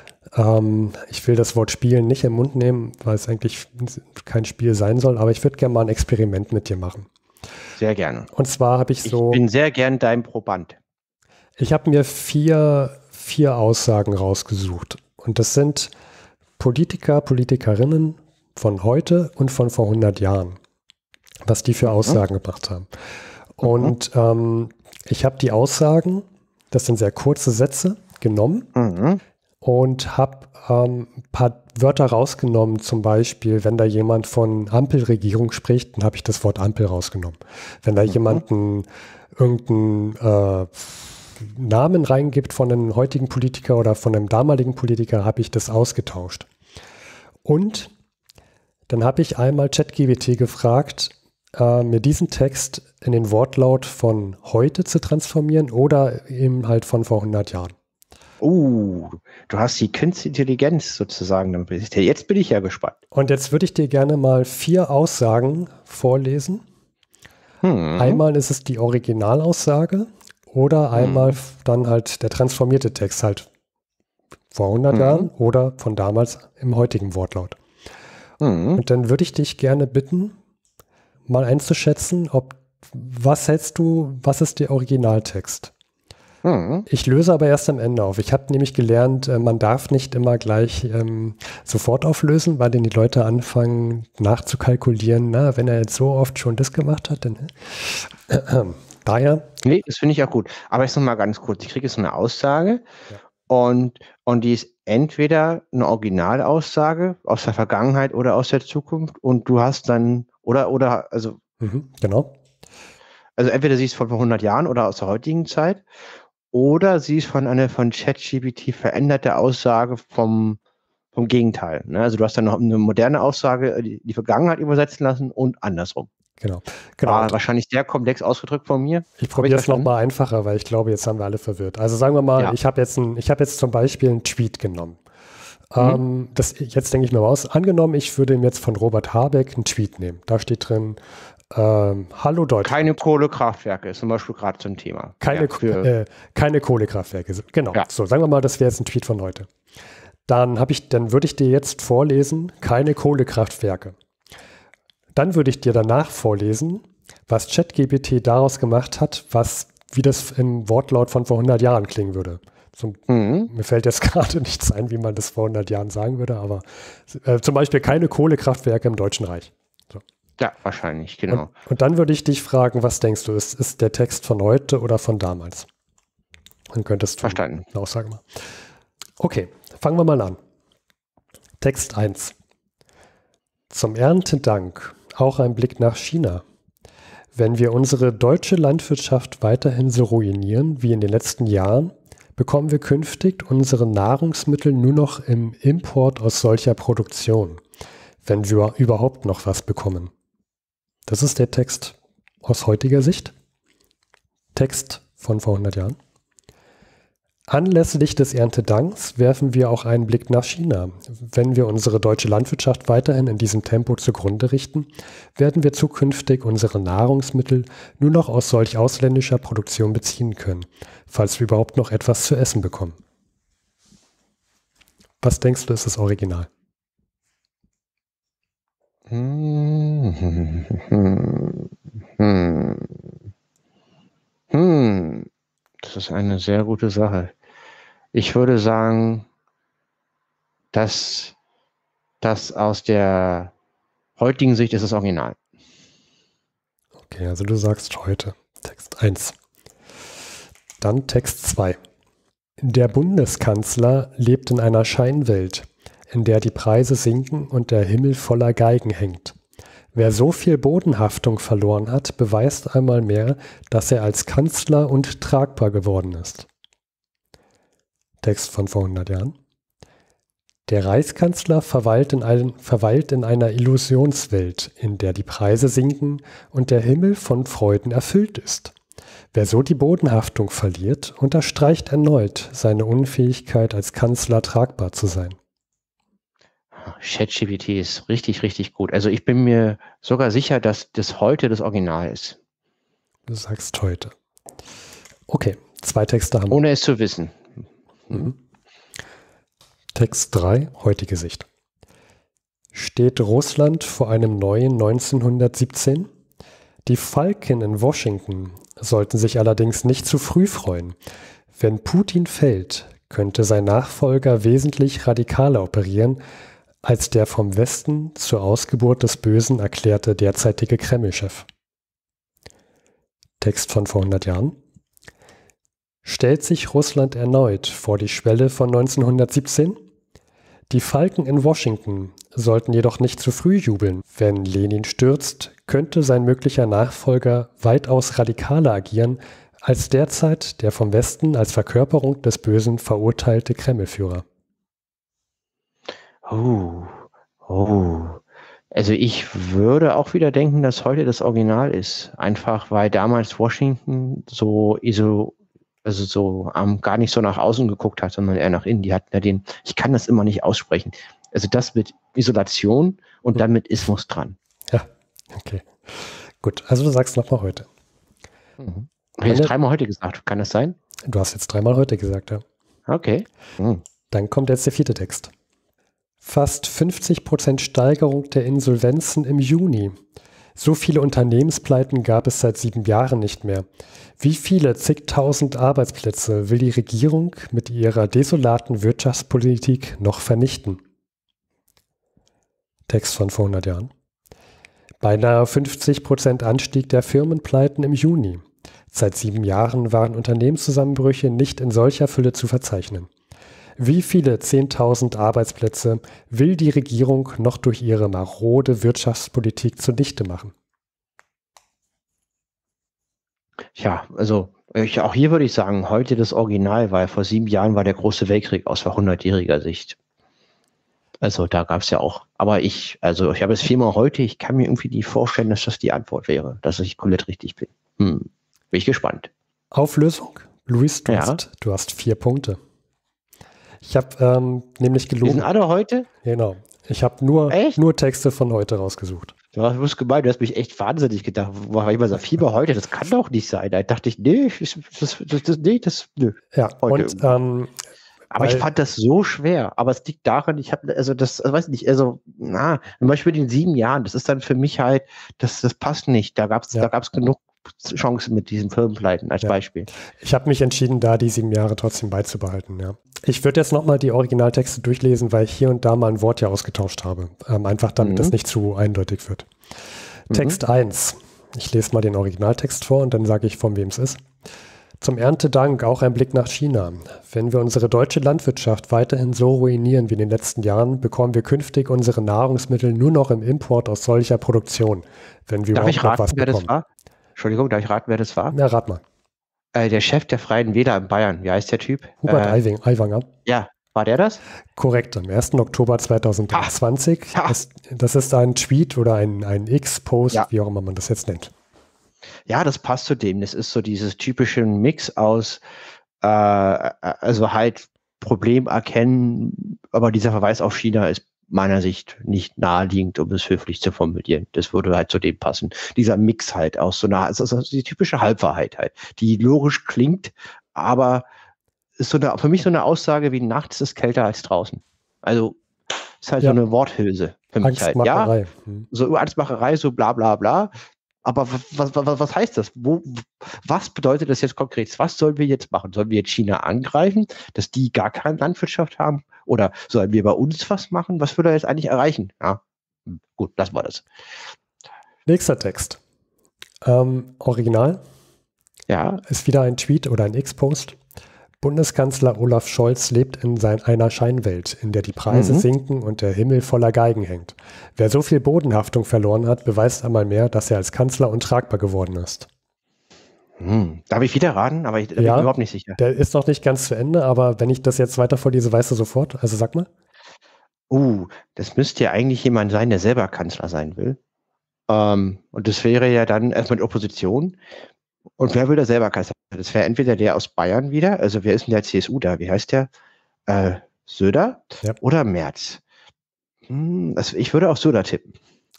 ich will das Wort Spielen nicht im Mund nehmen, weil es eigentlich kein Spiel sein soll, aber ich würde gerne mal ein Experiment mit dir machen. Sehr gerne. Und zwar habe ich so... Ich bin sehr gern dein Proband. Ich habe mir vier Aussagen rausgesucht. Und das sind Politiker, Politikerinnen von heute und von vor 100 Jahren. Was die für Aussagen gebracht haben. Und ich habe die Aussagen, das sind sehr kurze Sätze, genommen und habe ein paar Wörter rausgenommen. Zum Beispiel, wenn da jemand von Ampelregierung spricht, dann habe ich das Wort Ampel rausgenommen. Wenn da jemand irgendeinen Namen reingibt von einem heutigen Politiker oder von einem damaligen Politiker, habe ich das ausgetauscht. Und dann habe ich einmal ChatGPT gefragt, mir diesen Text in den Wortlaut von heute zu transformieren oder eben halt von vor 100 Jahren. Du hast die Künstliche Intelligenz sozusagen. Jetzt bin ich ja gespannt. Und jetzt würde ich dir gerne mal 4 Aussagen vorlesen. Einmal ist es die Originalaussage oder einmal dann halt der transformierte Text halt vor 100 Jahren oder von damals im heutigen Wortlaut. Und dann würde ich dich gerne bitten, mal einzuschätzen, was hältst du, was ist der Originaltext? Ich löse aber erst am Ende auf. Ich habe nämlich gelernt, man darf nicht immer gleich sofort auflösen, weil dann die Leute anfangen nachzukalkulieren, na, wenn er jetzt so oft schon das gemacht hat, dann daher. Nee, das finde ich auch gut. Aber jetzt noch mal ganz kurz, ich kriege jetzt eine Aussage und die ist entweder eine Originalaussage aus der Vergangenheit oder aus der Zukunft und du hast dann, also genau. Also entweder sie ist von vor 100 Jahren oder aus der heutigen Zeit oder sie ist von einer von ChatGPT veränderte Aussage vom Gegenteil. Ne? Also du hast dann noch eine moderne Aussage, die Vergangenheit übersetzen lassen und andersrum. Genau. War wahrscheinlich sehr komplex ausgedrückt von mir. Ich probiere es nochmal einfacher, weil ich glaube, jetzt haben wir alle verwirrt. Also sagen wir mal, ich habe jetzt zum Beispiel einen Tweet genommen. Jetzt denke ich mir mal aus. Angenommen, ich würde ihm jetzt von Robert Habeck einen Tweet nehmen. Da steht drin, hallo Deutschland. Keine Kohlekraftwerke ist zum Beispiel gerade so ein Thema. Keine Kohlekraftwerke. Genau. Ja. So, sagen wir mal, das wäre jetzt ein Tweet von heute. Dann würde ich dir jetzt vorlesen, keine Kohlekraftwerke. Dann würde ich dir danach vorlesen, was ChatGPT daraus gemacht hat, wie das im Wortlaut von vor 100 Jahren klingen würde. Mir fällt jetzt gerade nichts ein, wie man das vor 100 Jahren sagen würde, aber zum Beispiel keine Kohlekraftwerke im Deutschen Reich. So. Ja, wahrscheinlich, genau. Und dann würde ich dich fragen, was denkst du, ist der Text von heute oder von damals? Dann könntest du eine Aussage machen. Okay, fangen wir mal an. Text 1. Zum Erntedank auch ein Blick nach China. Wenn wir unsere deutsche Landwirtschaft weiterhin so ruinieren wie in den letzten Jahren, bekommen wir künftig unsere Nahrungsmittel nur noch im Import aus solcher Produktion, wenn wir überhaupt noch was bekommen. Das ist der Text aus heutiger Sicht. Text von vor 100 Jahren. Anlässlich des Erntedanks werfen wir auch einen Blick nach China. Wenn wir unsere deutsche Landwirtschaft weiterhin in diesem Tempo zugrunde richten, werden wir zukünftig unsere Nahrungsmittel nur noch aus solch ausländischer Produktion beziehen können, falls wir überhaupt noch etwas zu essen bekommen. Was denkst du, ist das Original? Das ist eine sehr gute Sache. Ich würde sagen, dass das aus der heutigen Sicht ist das Original. Okay, also du sagst heute. Text 1. Dann Text 2. Der Bundeskanzler lebt in einer Scheinwelt, in der die Preise sinken und der Himmel voller Geigen hängt. Wer so viel Bodenhaftung verloren hat, beweist einmal mehr, dass er als Kanzler untragbar geworden ist. Text von vor 100 Jahren. Der Reichskanzler verweilt in einer Illusionswelt, in der die Preise sinken und der Himmel von Freuden erfüllt ist. Wer so die Bodenhaftung verliert, unterstreicht erneut seine Unfähigkeit, als Kanzler tragbar zu sein. ChatGPT ist richtig, richtig gut. Also ich bin mir sogar sicher, dass das heute das Original ist. Du sagst heute. Okay, 2 Texte haben wir. Ohne es zu wissen. Text 3, heutige Sicht. Steht Russland vor einem neuen 1917? Die Falken in Washington sollten sich allerdings nicht zu früh freuen. Wenn Putin fällt, könnte sein Nachfolger wesentlich radikaler operieren, als der vom Westen zur Ausgeburt des Bösen erklärte derzeitige Kreml-Chef. Text von vor 100 Jahren. Stellt sich Russland erneut vor die Schwelle von 1917? Die Falken in Washington sollten jedoch nicht zu früh jubeln. Wenn Lenin stürzt, könnte sein möglicher Nachfolger weitaus radikaler agieren, als derzeit der vom Westen als Verkörperung des Bösen verurteilte Kremlführer. Also ich würde auch wieder denken, dass heute das Original ist. Einfach weil damals Washington gar nicht so nach außen geguckt hat, sondern eher nach innen. Die hatten ja ich kann das immer nicht aussprechen. Also das mit Isolation und dann mit Ismus dran. Ja, okay. Gut, also du sagst nochmal heute. Mhm. Ich habe jetzt 3-mal heute gesagt, kann das sein? Du hast jetzt 3-mal heute gesagt, ja. Okay. Dann kommt jetzt der 4. Text. Fast 50% Steigerung der Insolvenzen im Juni. So viele Unternehmenspleiten gab es seit 7 Jahren nicht mehr. Wie viele zigtausend Arbeitsplätze will die Regierung mit ihrer desolaten Wirtschaftspolitik noch vernichten? Text von vor 100 Jahren. Beinahe 50% Anstieg der Firmenpleiten im Juni. Seit 7 Jahren waren Unternehmenszusammenbrüche nicht in solcher Fülle zu verzeichnen. Wie viele 10.000 Arbeitsplätze will die Regierung noch durch ihre marode Wirtschaftspolitik zunichte machen? Ja, also auch hier würde ich sagen, heute das Original, weil vor 7 Jahren war der große Weltkrieg aus 100-jähriger Sicht. Also da gab es ja auch, aber ich habe es 4-mal heute, ich kann mir irgendwie nicht vorstellen, dass das die Antwort wäre, dass ich komplett richtig bin. Bin ich gespannt. Auflösung? Luis, du hast 4 Punkte. Ich habe nämlich gelogen. Die sind alle heute? Genau. Ich habe nur Texte von heute rausgesucht. Du bist gemein, du hast mich echt wahnsinnig gedacht. Weil ich immer so, Fieber heute, das kann doch nicht sein. Da dachte ich, nö. Ja, heute. Und aber ich fand das so schwer. Aber es liegt daran, weiß nicht, zum Beispiel in den 7 Jahren, das ist dann für mich halt, das passt nicht. Da gab's genug Chancen mit diesen Firmenpleiten als Beispiel. Ich habe mich entschieden, da die 7 Jahre trotzdem beizubehalten, ja. Ich würde jetzt nochmal die Originaltexte durchlesen, weil ich hier und da mal ein Wort ja ausgetauscht habe. Einfach damit das nicht zu eindeutig wird. Text 1. Ich lese mal den Originaltext vor und dann sage ich, von wem es ist. Zum Erntedank auch ein Blick nach China. Wenn wir unsere deutsche Landwirtschaft weiterhin so ruinieren wie in den letzten Jahren, bekommen wir künftig unsere Nahrungsmittel nur noch im Import aus solcher Produktion, wenn wir überhaupt noch was bekommen. Das war? Entschuldigung, darf ich raten, wer das war? Ja, rat mal. Der Chef der Freien Wähler in Bayern, wie heißt der Typ? Hubert Aiwanger. Ja, war der das? Korrekt, am 1. Oktober 2020. Das ist ein Tweet oder ein X-Post, wie auch immer man das jetzt nennt. Ja, das passt zu dem. Das ist so dieses typische Mix aus, also halt Problem erkennen, aber dieser Verweis auf China ist meiner Sicht nicht naheliegend, um es höflich zu formulieren. Das würde halt zu dem passen. Dieser Mix halt aus so einer, also die typische Halbwahrheit halt, die logisch klingt, aber ist für mich so eine Aussage wie nachts ist kälter als draußen. Also ist halt so eine Worthülse für mich halt. Ja, so Angstmacherei, so bla bla bla. Aber was heißt das? Was bedeutet das jetzt konkret? Was sollen wir jetzt machen? Sollen wir jetzt China angreifen, dass die gar keine Landwirtschaft haben? Oder sollen wir bei uns was machen? Was will er jetzt eigentlich erreichen? Ja, gut, lassen wir das. Nächster Text. Original. Ja. Ist wieder ein Tweet oder ein X-Post. Bundeskanzler Olaf Scholz lebt in einer Scheinwelt, in der die Preise sinken und der Himmel voller Geigen hängt. Wer so viel Bodenhaftung verloren hat, beweist einmal mehr, dass er als Kanzler untragbar geworden ist. Darf ich wieder raten? Aber ich bin mir überhaupt nicht sicher. Der ist noch nicht ganz zu Ende, aber wenn ich das jetzt weiter vorlese, weißt du sofort. Also sag mal. Das müsste ja eigentlich jemand sein, der selber Kanzler sein will. Und das wäre ja dann erstmal die Opposition. Und wer will da selber Kanzler? Das wäre entweder der aus Bayern wieder, also wer ist denn der CSU da? Wie heißt der? Söder oder Merz? Ich würde auf Söder tippen.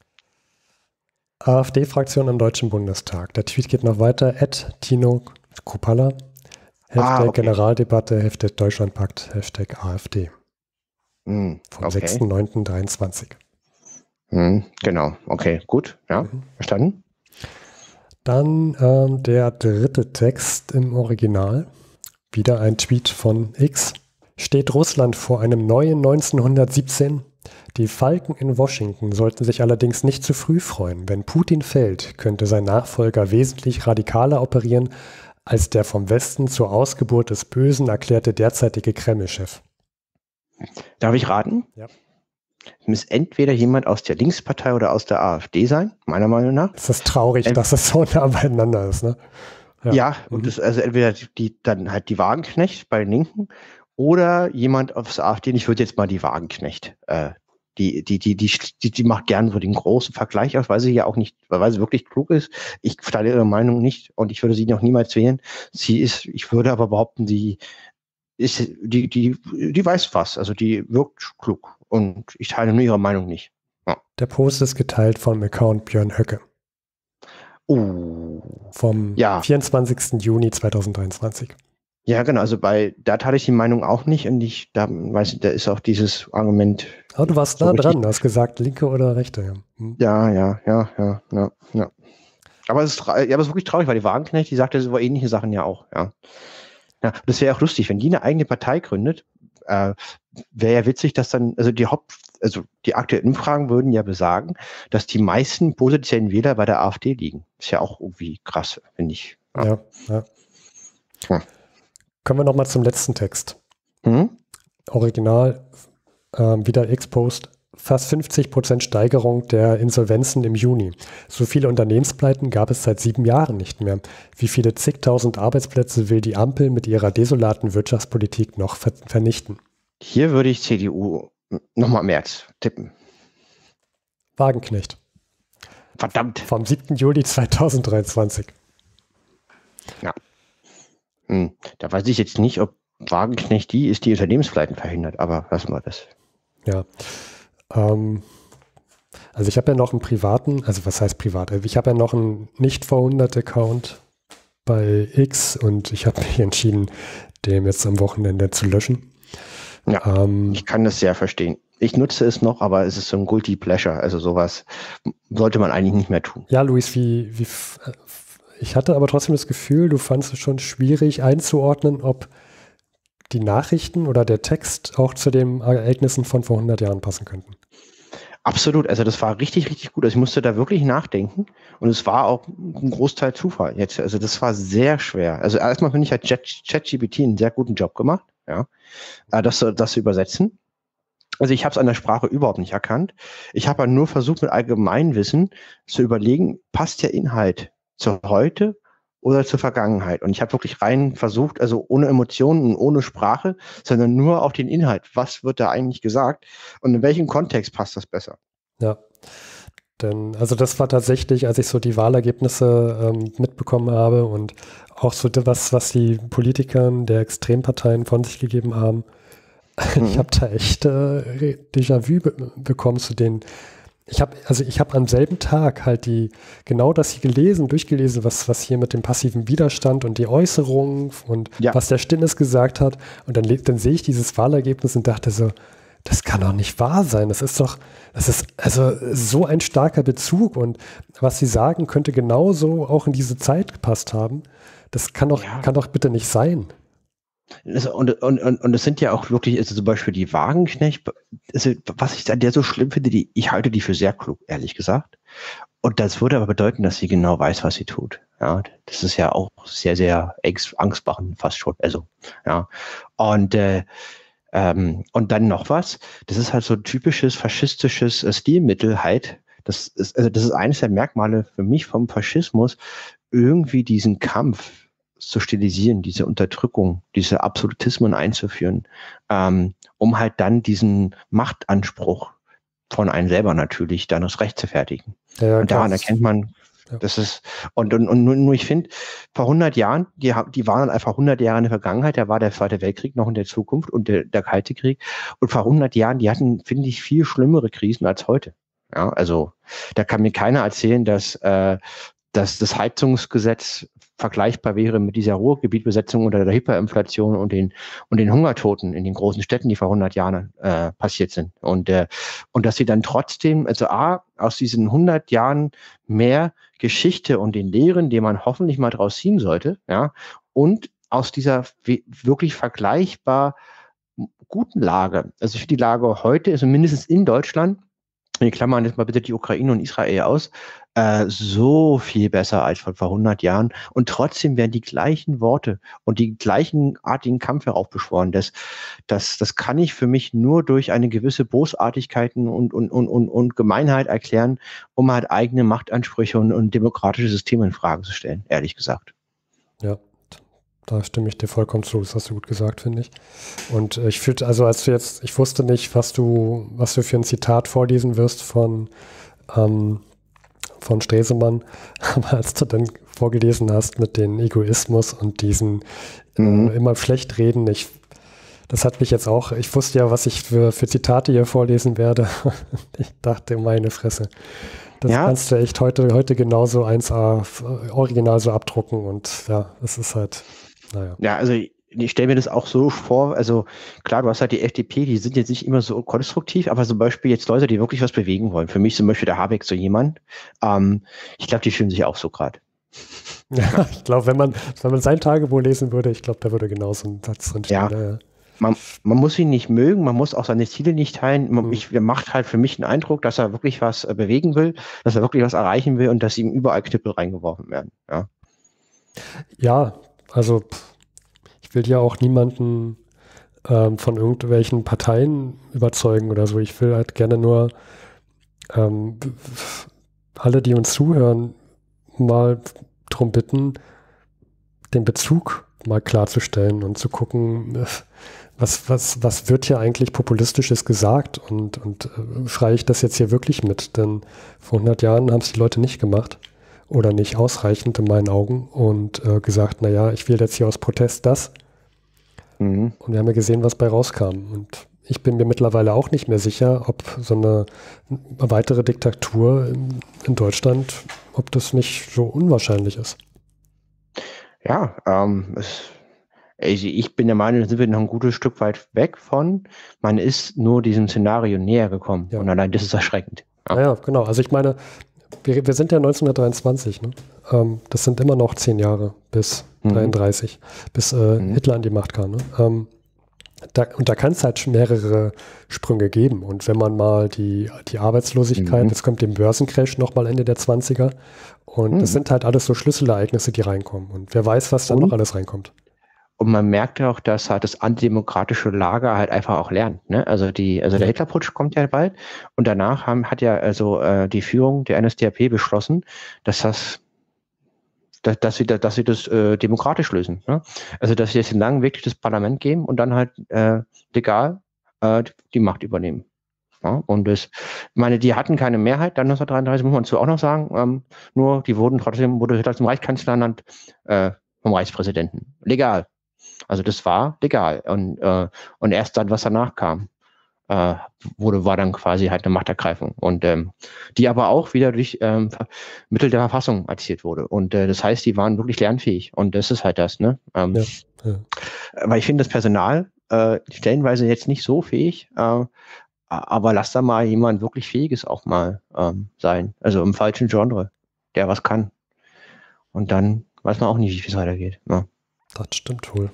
AfD-Fraktion im Deutschen Bundestag. Der Tweet geht noch weiter. @Tino Kruppalla. Hashtag Generaldebatte, Hashtag Deutschlandpakt, Hashtag AfD. Vom 6.9.23. Genau, okay, gut, ja, verstanden. Dann der dritte Text im Original. Wieder ein Tweet von X. Steht Russland vor einem neuen 1917? Die Falken in Washington sollten sich allerdings nicht zu früh freuen. Wenn Putin fällt, könnte sein Nachfolger wesentlich radikaler operieren als der vom Westen zur Ausgeburt des Bösen erklärte derzeitige Kreml-Chef. Darf ich raten? Ja. Es muss entweder jemand aus der Linkspartei oder aus der AfD sein, meiner Meinung nach. Es ist traurig, dass es so nah beieinander ist, ne? Ja, und das, also entweder dann halt die Wagenknecht bei den Linken oder jemand aus der AfD. Ich würde jetzt mal die Wagenknecht. Die macht gern so den großen Vergleich aus, weil sie ja auch nicht, weil sie wirklich klug ist. Ich teile ihre Meinung nicht und ich würde sie noch niemals wählen. Ich würde aber behaupten, die weiß was, also die wirkt klug und ich teile nur ihre Meinung nicht. Ja. Der Post ist geteilt vom Account Björn Höcke. Vom 24. Juni 2023. Ja, genau, also da teile ich die Meinung auch nicht und da ist auch dieses Argument. Aber du warst nah dran, du hast gesagt, linke oder rechte. Ja. Aber es ist wirklich traurig, weil die Wagenknecht, die sagte so ähnliche Sachen ja auch, ja. Ja, das wäre auch lustig, wenn die eine eigene Partei gründet, wäre ja witzig, dass dann, also die aktuellen Umfragen würden ja besagen, dass die meisten potenziellen Wähler bei der AfD liegen. Ist ja auch irgendwie krass, finde ich. Ja. Kommen wir nochmal zum letzten Text. Original, wieder X-Post. Fast 50% Steigerung der Insolvenzen im Juni. So viele Unternehmenspleiten gab es seit 7 Jahren nicht mehr. Wie viele zigtausend Arbeitsplätze will die Ampel mit ihrer desolaten Wirtschaftspolitik noch vernichten? Hier würde ich CDU nochmal März tippen. Wagenknecht. Verdammt. Vom 7. Juli 2023. Ja. Da weiß ich jetzt nicht, ob Wagenknecht die ist, die Unternehmenspleiten verhindert, aber lassen wir das. Ja. Also ich habe ja noch einen privaten, also was heißt privat? Ich habe ja noch einen nicht verwundert Account bei X und ich habe mich entschieden, den jetzt am Wochenende zu löschen. Ja, ich kann das sehr verstehen. Ich nutze es noch, aber es ist so ein Guilty Pleasure, also sowas sollte man eigentlich nicht mehr tun. Ja, Luis, ich hatte aber trotzdem das Gefühl, du fandest es schon schwierig einzuordnen, ob die Nachrichten oder der Text auch zu den Ereignissen von vor 100 Jahren passen könnten. Absolut, also das war richtig, richtig gut. Also ich musste da wirklich nachdenken und es war auch ein Großteil Zufall jetzt. Also das war sehr schwer. Also erstmal finde ich, hat ChatGPT einen sehr guten Job gemacht, ja, das zu übersetzen. Also ich habe es an der Sprache überhaupt nicht erkannt. Ich habe nur versucht, mit Allgemeinwissen zu überlegen, passt der Inhalt zu heute oder zur Vergangenheit. Und ich habe wirklich rein versucht, also ohne Emotionen und ohne Sprache, sondern nur auf den Inhalt. Was wird da eigentlich gesagt und in welchem Kontext passt das besser? Ja, denn also das war tatsächlich, als ich so die Wahlergebnisse mitbekommen habe und auch so was die Politikern der Extremparteien von sich gegeben haben. Ich habe da echt Déjà-vu bekommen zu denen. Ich habe am selben Tag halt genau das hier durchgelesen, was hier mit dem passiven Widerstand und die Äußerungen und was der Stinnes gesagt hat. Und dann sehe ich dieses Wahlergebnis und dachte so, das kann doch nicht wahr sein. Das ist also so ein starker Bezug und was sie sagen, könnte genauso auch in diese Zeit gepasst haben. Das kann doch bitte nicht sein. Und es sind ja auch wirklich, also zum Beispiel die Wagenknecht, also was ich an der so schlimm finde, ich halte die für sehr klug, ehrlich gesagt. Und das würde aber bedeuten, dass sie genau weiß, was sie tut. Ja, das ist ja auch sehr, sehr angstmachend fast schon. Also, ja. Und dann noch was, das ist halt so ein typisches faschistisches Stilmittel halt. Das ist eines der Merkmale für mich vom Faschismus, irgendwie diesen Kampf zu stilisieren, diese Unterdrückung, diese Absolutismen einzuführen, um halt dann diesen Machtanspruch von einem selber natürlich dann das Recht zu fertigen. Ja, und daran erkennt man, das ist, und nur ich finde, vor 100 Jahren, die waren dann einfach 100 Jahre in der Vergangenheit, da war der Zweite Weltkrieg noch in der Zukunft und der Kalte Krieg. Und vor 100 Jahren, die hatten, finde ich, viel schlimmere Krisen als heute. Ja, also da kann mir keiner erzählen, dass das Heizungsgesetz vergleichbar wäre mit dieser Ruhrgebietbesetzung oder der Hyperinflation und den Hungertoten in den großen Städten, die vor 100 Jahren passiert sind. Und dass sie dann trotzdem, also aus diesen 100 Jahren mehr Geschichte und den Lehren, die man hoffentlich mal draus ziehen sollte, ja, und aus dieser wirklich vergleichbar guten Lage, also ich finde die Lage heute, also mindestens in Deutschland, wir klammern jetzt mal bitte die Ukraine und Israel aus, so viel besser als vor 100 Jahren. Und trotzdem werden die gleichen Worte und die gleichenartigen Kampf heraufbeschworen. Das kann ich für mich nur durch eine gewisse Bosartigkeiten und Gemeinheit erklären, um halt eigene Machtansprüche und demokratische Systeme in Frage zu stellen, ehrlich gesagt. Ja. Da stimme ich dir vollkommen zu, das hast du gut gesagt, finde ich. Und ich fühlte, also ich wusste nicht, was du für ein Zitat vorlesen wirst von Stresemann, aber als du dann vorgelesen hast mit dem Egoismus und diesen immer schlecht reden, das hat mich jetzt auch, ich wusste ja, was ich für Zitate hier vorlesen werde. Ich dachte, meine Fresse. Das kannst du echt heute genauso 1A original so abdrucken und ja, das ist halt, naja. Ja, also ich stelle mir das auch so vor, also klar, du hast halt die FDP, die sind jetzt nicht immer so konstruktiv, aber zum Beispiel jetzt Leute, die wirklich was bewegen wollen. Für mich zum Beispiel der Habeck so jemand. Ich glaube, die fühlen sich auch so gerade. Ja, ich glaube, wenn man sein Tagebuch lesen würde, ich glaube, da würde genauso ein Satz drin stehen. Ja. Man muss ihn nicht mögen, man muss auch seine Ziele nicht teilen. Er macht halt für mich einen Eindruck, dass er wirklich was bewegen will, dass er wirklich was erreichen will und dass ihm überall Knüppel reingeworfen werden. Ja, also ich will ja auch niemanden von irgendwelchen Parteien überzeugen oder so. Ich will halt gerne nur alle, die uns zuhören, mal darum bitten, den Bezug mal klarzustellen und zu gucken, was wird hier eigentlich Populistisches gesagt und schreie ich das jetzt hier wirklich mit? Denn vor 100 Jahren haben es die Leute nicht gemacht oder nicht ausreichend in meinen Augen und gesagt, naja, ich will jetzt hier aus Protest das. Und wir haben ja gesehen, was bei rauskam. Und ich bin mir mittlerweile auch nicht mehr sicher, ob so eine weitere Diktatur in Deutschland, ob das nicht so unwahrscheinlich ist. Ja, ich bin der Meinung, da sind wir noch ein gutes Stück weit weg von. Man ist nur diesem Szenario näher gekommen. Ja. Und allein das ist erschreckend. Ja, genau. Also ich meine, wir sind ja 1923. Ne? Das sind immer noch 10 Jahre bis 33, bis Hitler an die Macht kam. Ne? Da kann es halt mehrere Sprünge geben. Und wenn man mal die Arbeitslosigkeit, jetzt kommt den Börsencrash nochmal Ende der 20er. Und das sind halt alles so Schlüsselereignisse, die reinkommen. Und wer weiß, was da noch alles reinkommt. Und man merkt ja auch, dass halt das antidemokratische Lager halt einfach auch lernt. Ne? Also der Hitlerputsch kommt ja bald. Und danach hat ja die Führung der NSDAP beschlossen, dass sie das demokratisch lösen. Ne? Also dass sie jetzt den langen Weg durch das Parlament gehen und dann halt legal die Macht übernehmen. Ja? Und ich meine, die hatten keine Mehrheit, dann 1933 muss man dazu auch noch sagen, nur die wurde Hitler zum Reichskanzler ernannt vom Reichspräsidenten. Legal. Also das war legal. Und erst dann, was danach kam, war dann quasi halt eine Machtergreifung. Und die aber auch wieder durch Mittel der Verfassung erzielt wurde. Und das heißt, die waren wirklich lernfähig. Und das ist halt das, ne? Weil ich finde, das Personal stellenweise jetzt nicht so fähig, aber lass da mal jemand wirklich Fähiges auch mal sein. Also im falschen Genre, der was kann. Und dann weiß man auch nicht, wie es weitergeht. Ne? Das stimmt wohl.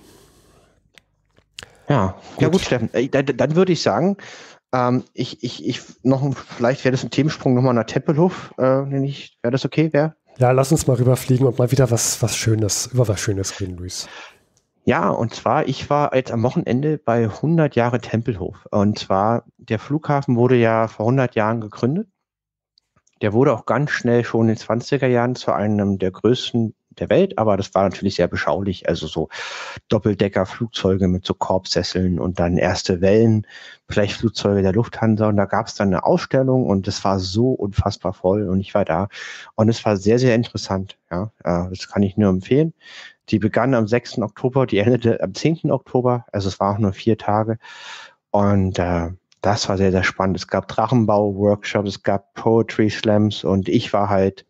Ja, gut, Steffen. Dann würde ich sagen, vielleicht wäre das ein Themensprung nochmal nach Tempelhof, wäre das okay? Ja, lass uns mal rüberfliegen und mal wieder über was Schönes reden, Luis. Ja, und zwar, ich war jetzt am Wochenende bei 100 Jahre Tempelhof. Und zwar, der Flughafen wurde ja vor 100 Jahren gegründet. Der wurde auch ganz schnell schon in den 20er Jahren zu einem der größten der Welt, aber das war natürlich sehr beschaulich. Also so Doppeldecker-Flugzeuge mit so Korbsesseln und dann erste Wellen, vielleicht Flugzeuge der Lufthansa. Und da gab es dann eine Ausstellung und das war so unfassbar voll und ich war da. Und es war sehr, sehr interessant. Ja, das kann ich nur empfehlen. Die begann am 6. Oktober, die endete am 10. Oktober. Also es waren auch nur 4 Tage. Und das war sehr, sehr spannend. Es gab Drachenbau-Workshops, es gab Poetry Slams und ich war halt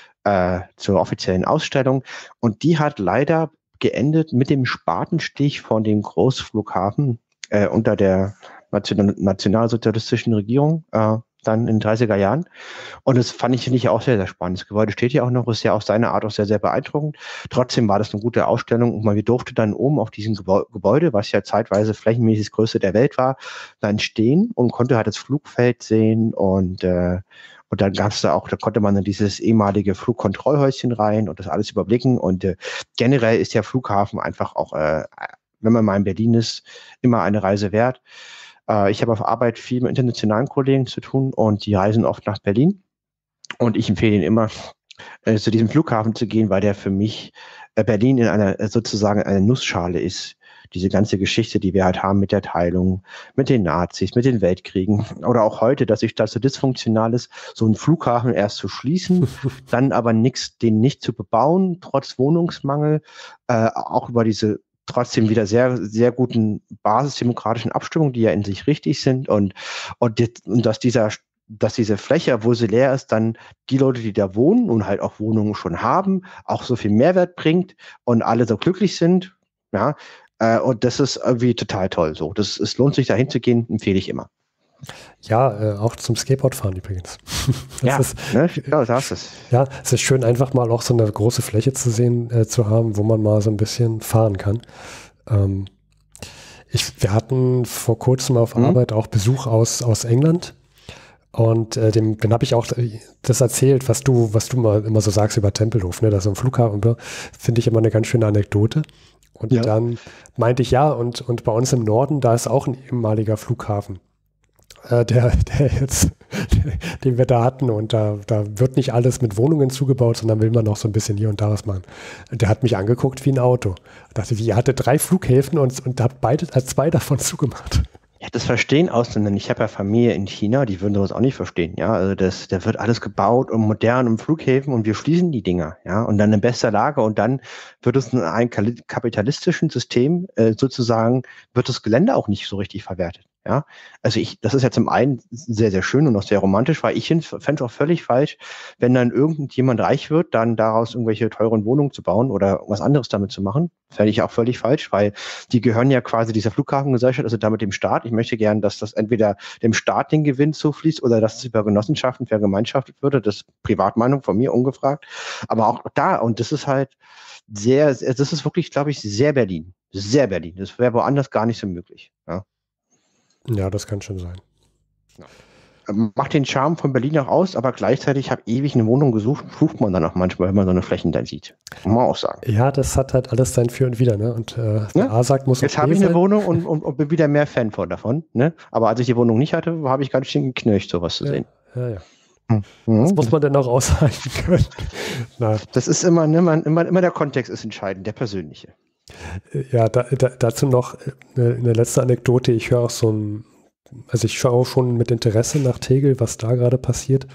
zur offiziellen Ausstellung. Und die hat leider geendet mit dem Spatenstich von dem Großflughafen unter der nationalsozialistischen Regierung dann in den 30er Jahren. Und das finde ich auch sehr, sehr spannend. Das Gebäude steht ja auch noch, ist ja auf seine Art auch sehr, sehr beeindruckend. Trotzdem war das eine gute Ausstellung und man durfte dann oben auf diesem Gebäude, was ja zeitweise flächenmäßig das größte der Welt war, dann stehen und konnte halt das Flugfeld sehen und dann gab's da konnte man in dieses ehemalige Flugkontrollhäuschen rein und das alles überblicken. Und generell ist der Flughafen einfach auch, wenn man mal in Berlin ist, immer eine Reise wert. Ich habe auf Arbeit viel mit internationalen Kollegen zu tun und die reisen oft nach Berlin. Und ich empfehle ihnen immer, zu diesem Flughafen zu gehen, weil der für mich Berlin in einer sozusagen eine Nussschale ist. Diese ganze Geschichte, die wir halt haben mit der Teilung, mit den Nazis, mit den Weltkriegen oder auch heute, dass sich das so dysfunktional ist, so einen Flughafen erst zu schließen, dann aber den nicht zu bebauen, trotz Wohnungsmangel, auch über diese trotzdem wieder sehr, sehr guten basisdemokratischen Abstimmungen, die ja in sich richtig sind und dass diese Fläche, wo sie leer ist, dann die Leute, die da wohnen und halt auch Wohnungen schon haben, auch so viel Mehrwert bringt und alle so glücklich sind, ja, und das ist irgendwie total toll. So, es lohnt sich da hinzugehen, empfehle ich immer. Ja, auch zum Skateboardfahren übrigens. Ja, da hast es. Ja, es ist schön, einfach mal auch so eine große Fläche zu sehen, zu haben, wo man mal so ein bisschen fahren kann. Wir hatten vor kurzem auf Arbeit auch Besuch aus England. Und dem habe ich auch das erzählt, was du mal immer so sagst über Tempelhof, ne? Das ist ein Flughafen, finde ich immer eine ganz schöne Anekdote. Und dann meinte ich, ja, und bei uns im Norden, da ist auch ein ehemaliger Flughafen, den wir da hatten. Und da wird nicht alles mit Wohnungen zugebaut, sondern will man noch so ein bisschen hier und da was machen. Und der hat mich angeguckt wie ein Auto. Ich dachte, wie, er hatte 3 Flughäfen und hat 2 davon zugemacht. Ja, das verstehen Ausländer. Ich habe ja Familie in China, die würden sowas auch nicht verstehen. Ja, also da wird alles gebaut und modern und Flughäfen und wir schließen die Dinger. Ja, und dann in bester Lage und dann wird es in einem kapitalistischen System sozusagen, wird das Gelände auch nicht so richtig verwertet. Ja, also das ist ja zum einen sehr, sehr schön und auch sehr romantisch, weil ich fände es auch völlig falsch, wenn dann irgendjemand reich wird, dann daraus irgendwelche teuren Wohnungen zu bauen oder was anderes damit zu machen. Fände ich auch völlig falsch, weil die gehören ja quasi dieser Flughafengesellschaft, also damit dem Staat. Ich möchte gern, dass das entweder dem Staat den Gewinn zufließt oder dass es über Genossenschaften vergemeinschaftet würde. Das ist Privatmeinung von mir, ungefragt. Aber auch da, und das ist halt das ist wirklich, glaube ich, sehr Berlin. Sehr Berlin. Das wäre woanders gar nicht so möglich. Ja. Ja, das kann schon sein. Ja. Macht den Charme von Berlin auch aus, aber gleichzeitig habe ewig eine Wohnung gesucht, sucht man dann auch manchmal, wenn man so eine Flächen dann sieht. Muss man auch sagen. Ja, das hat halt alles sein Für und Wider, ne? Und der A sagt, muss jetzt habe ich eine Wohnung und bin wieder mehr Fan davon, ne? Aber als ich die Wohnung nicht hatte, habe ich ganz schön geknirscht, sowas zu sehen. Ja. Was muss man denn noch aushalten können? Na. Das ist immer der Kontext ist entscheidend, der persönliche. Ja, dazu noch eine letzte Anekdote. Ich höre auch ich schaue auch schon mit Interesse nach Tegel, was da gerade passiert.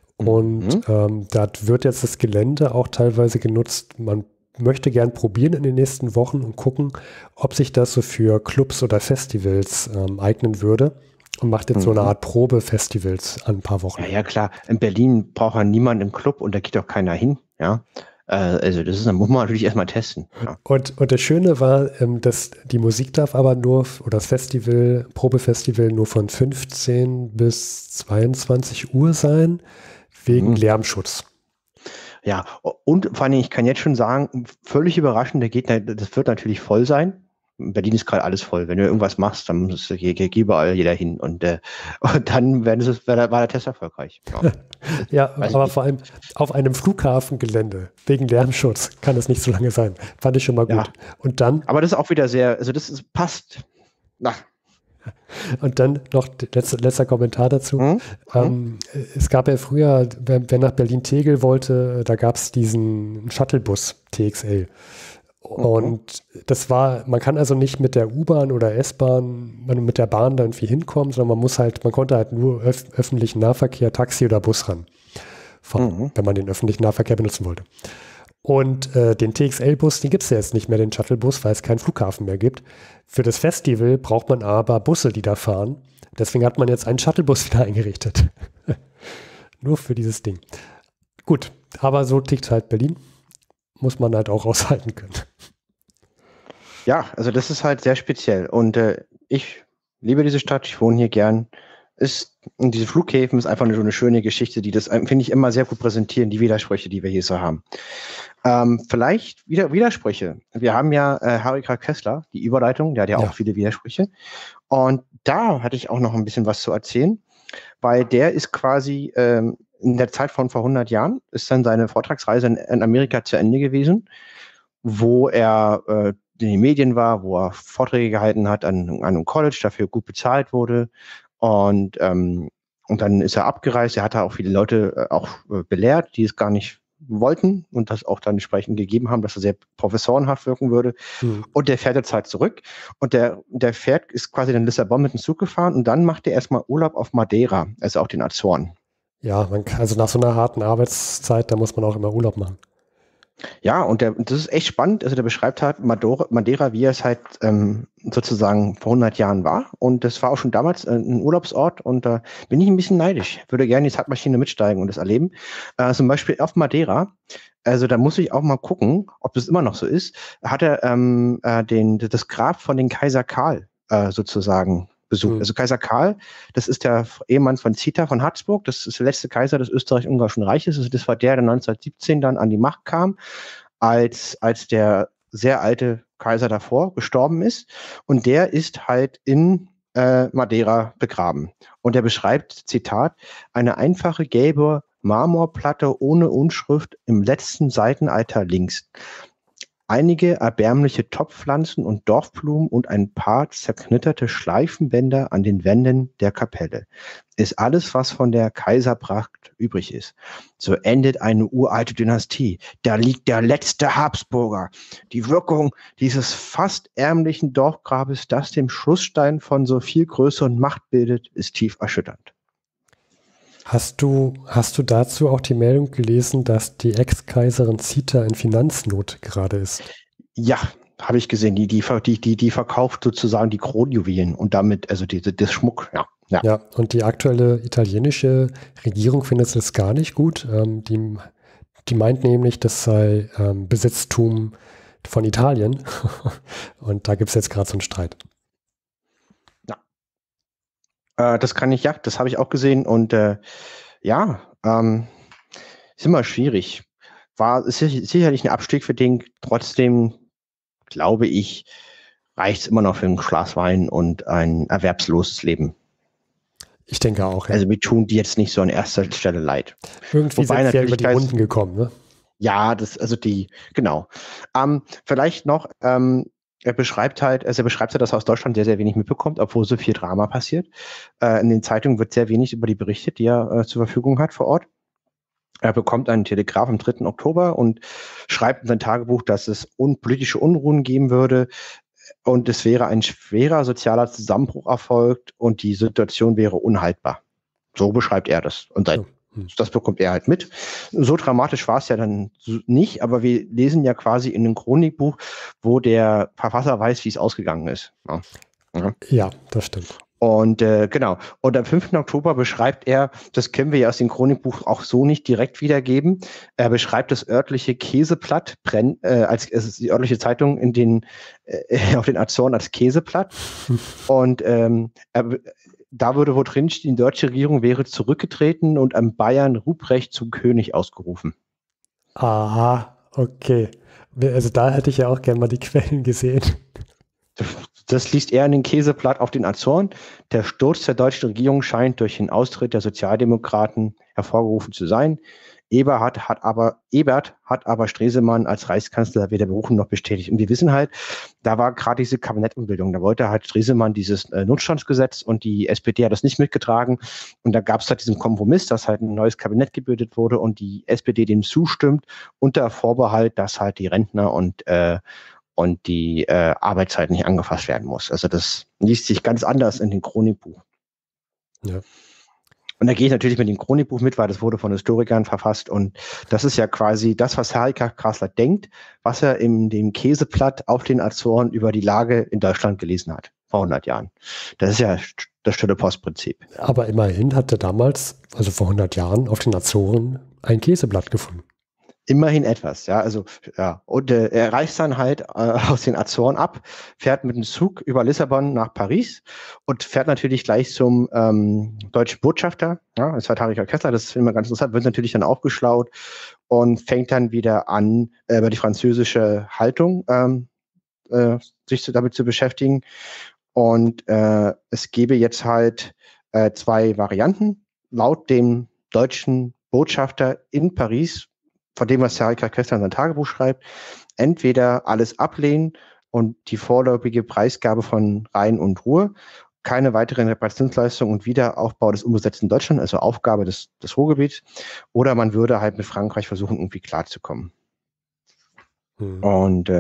Und da wird jetzt das Gelände auch teilweise genutzt. Man möchte gern probieren in den nächsten Wochen und gucken, ob sich das so für Clubs oder Festivals eignen würde. Und macht jetzt so eine Art Probefestivals an ein paar Wochen. Ja, klar. In Berlin braucht man niemanden im Club und da geht auch keiner hin. Ja. Also das muss man natürlich erstmal testen. Ja. Und das Schöne war, dass die Musik darf aber nur, oder das Probefestival nur von 15 bis 22 Uhr sein, wegen Lärmschutz. Ja, und vor allem, ich kann jetzt schon sagen, völlig überraschend, das wird natürlich voll sein. In Berlin ist gerade alles voll. Wenn du irgendwas machst, dann geht überall jeder hin. Und dann war der Test erfolgreich. Ja, ja, aber vor allem auf einem Flughafengelände wegen Lärmschutz kann es nicht so lange sein. Fand ich schon mal gut. Ja. Und dann. Aber das ist auch wieder sehr, also passt. Und dann noch letzter Kommentar dazu. Es gab ja früher, wer nach Berlin-Tegel wollte, da gab es diesen Shuttlebus TXL. Und das war, man kann also nicht mit der U-Bahn oder S-Bahn, mit der Bahn da irgendwie hinkommen, sondern man konnte halt nur öffentlichen Nahverkehr, Taxi oder Bus ran, wenn man den öffentlichen Nahverkehr benutzen wollte. Und den TXL-Bus, den gibt es ja jetzt nicht mehr, den Shuttlebus, weil es keinen Flughafen mehr gibt. Für das Festival braucht man aber Busse, die da fahren. Deswegen hat man jetzt einen Shuttlebus wieder eingerichtet. Nur für dieses Ding. Gut, aber so tickt halt Berlin. Muss man halt auch aushalten können. Ja, also das ist halt sehr speziell. Und ich liebe diese Stadt, ich wohne hier gern. Und diese Flughäfen ist einfach so eine schöne Geschichte, die das, finde ich, immer sehr gut präsentieren, die Widersprüche, die wir hier so haben. Vielleicht wieder Widersprüche. Wir haben ja Harry K. Kessler, die Überleitung, der hat ja auch viele Widersprüche. Und da hatte ich auch noch ein bisschen was zu erzählen, weil der ist quasi in der Zeit von vor 100 Jahren, ist dann seine Vortragsreise in Amerika zu Ende gewesen, wo er in den Medien war, wo er Vorträge gehalten hat an einem College, dafür gut bezahlt wurde. Und dann ist er abgereist. Er hat da auch viele Leute auch belehrt, die es gar nicht wollten und das auch dann entsprechend gegeben haben, dass er sehr professorenhaft wirken würde. Und der fährt jetzt halt zurück. Und der ist quasi in Lissabon mit dem Zug gefahren und dann macht er erstmal Urlaub auf Madeira, also auf den Azoren. Ja, also nach so einer harten Arbeitszeit, da muss man auch immer Urlaub machen. Ja, und das ist echt spannend. Also der beschreibt halt Madeira, wie es halt sozusagen vor 100 Jahren war. Und das war auch schon damals ein Urlaubsort. Und da bin ich ein bisschen neidisch. Würde gerne die Zeitmaschine mitsteigen und das erleben. Zum Beispiel auf Madeira. Also da muss ich auch mal gucken, ob das immer noch so ist. Hat er das Grab von den Kaiser Karl sozusagen besucht. Also Kaiser Karl, das ist der Ehemann von Zita von Habsburg, das ist der letzte Kaiser des Österreich-Ungarischen Reiches. Also das war der 1917 dann an die Macht kam, als der sehr alte Kaiser davor gestorben ist. Und der ist halt in Madeira begraben. Und er beschreibt, Zitat, eine einfache gelbe Marmorplatte ohne Unschrift im letzten Seitenalter links. Einige erbärmliche Topfpflanzen und Dorfblumen und ein paar zerknitterte Schleifenbänder an den Wänden der Kapelle. Ist alles, was von der Kaiserpracht übrig ist. So endet eine uralte Dynastie. Da liegt der letzte Habsburger. Die Wirkung dieses fast ärmlichen Dorfgrabes, das den Schlussstein von so viel Größe und Macht bildet, ist tief erschütternd. Hast du dazu auch die Meldung gelesen, dass die Ex-Kaiserin Zita in Finanznot gerade ist? Ja, habe ich gesehen. Die verkauft sozusagen die Kronjuwelen und damit, also das Schmuck, ja. Ja, und die aktuelle italienische Regierung findet es gar nicht gut. Die meint nämlich, das sei Besitztum von Italien. Und da gibt es jetzt gerade so einen Streit. Das habe ich auch gesehen und ist immer schwierig. Ist sicherlich ein Abstieg für den, trotzdem glaube ich, reicht es immer noch für ein Glas Wein und ein erwerbsloses Leben. Ich denke auch. Ja. Also mir tun die jetzt nicht so an erster Stelle leid. Irgendwie sind wir über die Runden gekommen, ne? Ja, genau. Vielleicht noch, er beschreibt halt, dass er aus Deutschland sehr, sehr wenig mitbekommt, obwohl so viel Drama passiert. In den Zeitungen wird sehr wenig über die berichtet, die er zur Verfügung hat vor Ort. Er bekommt einen Telegraph am 3. Oktober und schreibt in sein Tagebuch, dass es politische Unruhen geben würde und es wäre ein schwerer sozialer Zusammenbruch erfolgt und die Situation wäre unhaltbar. So beschreibt er das. Und das bekommt er halt mit. So dramatisch war es ja dann nicht, aber wir lesen ja quasi in einem Chronikbuch, wo der Verfasser weiß, wie es ausgegangen ist. Ja, das stimmt. Und genau. Und am 5. Oktober beschreibt er, das können wir ja aus dem Chronikbuch auch so nicht direkt wiedergeben, er beschreibt das örtliche Käseblatt, als die örtliche Zeitung auf den Azoren als Käseblatt. Und da würde wo drin stehen, die deutsche Regierung wäre zurückgetreten und an Bayern Ruprecht zum König ausgerufen. Aha, okay. Also da hätte ich ja auch gerne mal die Quellen gesehen. Das liest er in den Käseblatt auf den Azoren. Der Sturz der deutschen Regierung scheint durch den Austritt der Sozialdemokraten hervorgerufen zu sein. Ebert hat aber Stresemann als Reichskanzler weder berufen noch bestätigt. Und wir wissen halt, da war gerade diese Kabinettumbildung. Da wollte halt Stresemann dieses Notstandsgesetz und die SPD hat das nicht mitgetragen. Und da gab es halt diesen Kompromiss, dass halt ein neues Kabinett gebildet wurde und die SPD dem zustimmt, unter Vorbehalt, dass halt die Rentner und die Arbeitszeit nicht angefasst werden muss. Also das liest sich ganz anders in dem Chronikbuch. Ja. Und da gehe ich natürlich mit dem Chronikbuch mit, weil das wurde von Historikern verfasst. Und das ist ja quasi das, was Harry Kassler denkt, was er in dem Käseblatt auf den Azoren über die Lage in Deutschland gelesen hat, vor 100 Jahren. Das ist ja das stille Postprinzip. Aber immerhin hat er damals, also vor 100 Jahren, auf den Azoren ein Käseblatt gefunden. Immerhin etwas, ja, also, ja. Und er reist dann halt aus den Azoren ab, fährt mit dem Zug über Lissabon nach Paris und fährt natürlich gleich zum deutschen Botschafter. Ja, das war Harry Kassler, das ist immer ganz interessant, wird natürlich dann aufgeschlaut und fängt dann wieder an, über die französische Haltung sich damit zu beschäftigen. Und es gäbe jetzt halt 2 Varianten. Laut dem deutschen Botschafter in Paris, von dem, was Harry Kassler in sein Tagebuch schreibt, entweder alles ablehnen und die vorläufige Preisgabe von Rhein und Ruhr, keine weiteren Reparationsleistungen und Wiederaufbau des unbesetzten Deutschland, also Aufgabe des Ruhrgebiets, oder man würde halt mit Frankreich versuchen, irgendwie klarzukommen. Und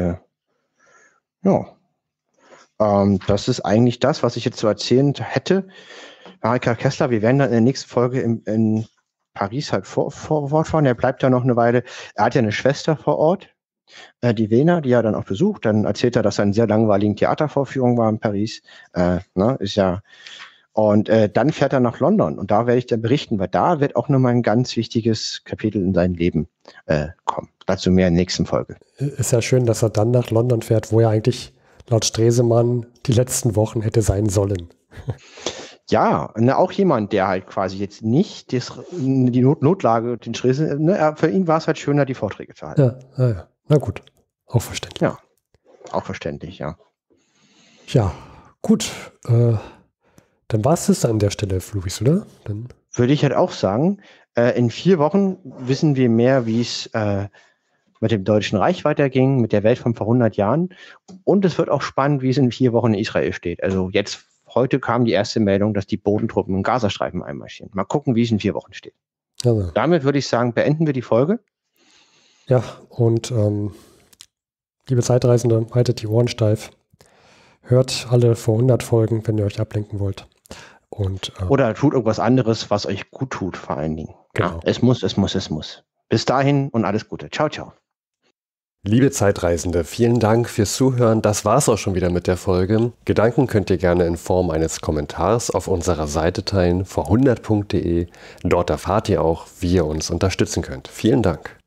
das ist eigentlich das, was ich jetzt zu erzählen hätte. Harry Kassler, wir werden dann in der nächsten Folge in Paris halt fortfahren. Er bleibt da noch eine Weile. Er hat ja eine Schwester vor Ort, die Vena, die er dann auch besucht. Dann erzählt er, dass er in sehr langweiligen Theatervorführung war in Paris. Ist ja. Und dann fährt er nach London und da werde ich dann berichten, weil da wird auch nochmal ein ganz wichtiges Kapitel in sein Leben kommen. Dazu mehr in der nächsten Folge. Ist ja schön, dass er dann nach London fährt, wo er eigentlich laut Stresemann die letzten Wochen hätte sein sollen. Ja, auch jemand, der halt quasi jetzt nicht die Notlage, den Strese, für ihn war es halt schöner, die Vorträge zu halten. Ja. Na gut, auch verständlich. Ja, auch verständlich, ja. Ja, gut. Dann war es das an der Stelle, Luis, oder? Dann würde ich halt auch sagen, in 4 Wochen wissen wir mehr, wie es mit dem Deutschen Reich weiterging, mit der Welt von vor 100 Jahren. Und es wird auch spannend, wie es in 4 Wochen in Israel steht. Also jetzt heute kam die erste Meldung, dass die Bodentruppen im Gazastreifen einmarschieren. Mal gucken, wie es in 4 Wochen steht. Also. Damit würde ich sagen, beenden wir die Folge. Ja, und liebe Zeitreisende, haltet die Ohren steif. Hört alle vor 100 Folgen, wenn ihr euch ablenken wollt. Und, oder tut irgendwas anderes, was euch gut tut, vor allen Dingen. Genau. Ja, es muss. Bis dahin und alles Gute. Ciao, ciao. Liebe Zeitreisende, vielen Dank fürs Zuhören. Das war's auch schon wieder mit der Folge. Gedanken könnt ihr gerne in Form eines Kommentars auf unserer Seite teilen, vor100.de. Dort erfahrt ihr auch, wie ihr uns unterstützen könnt. Vielen Dank.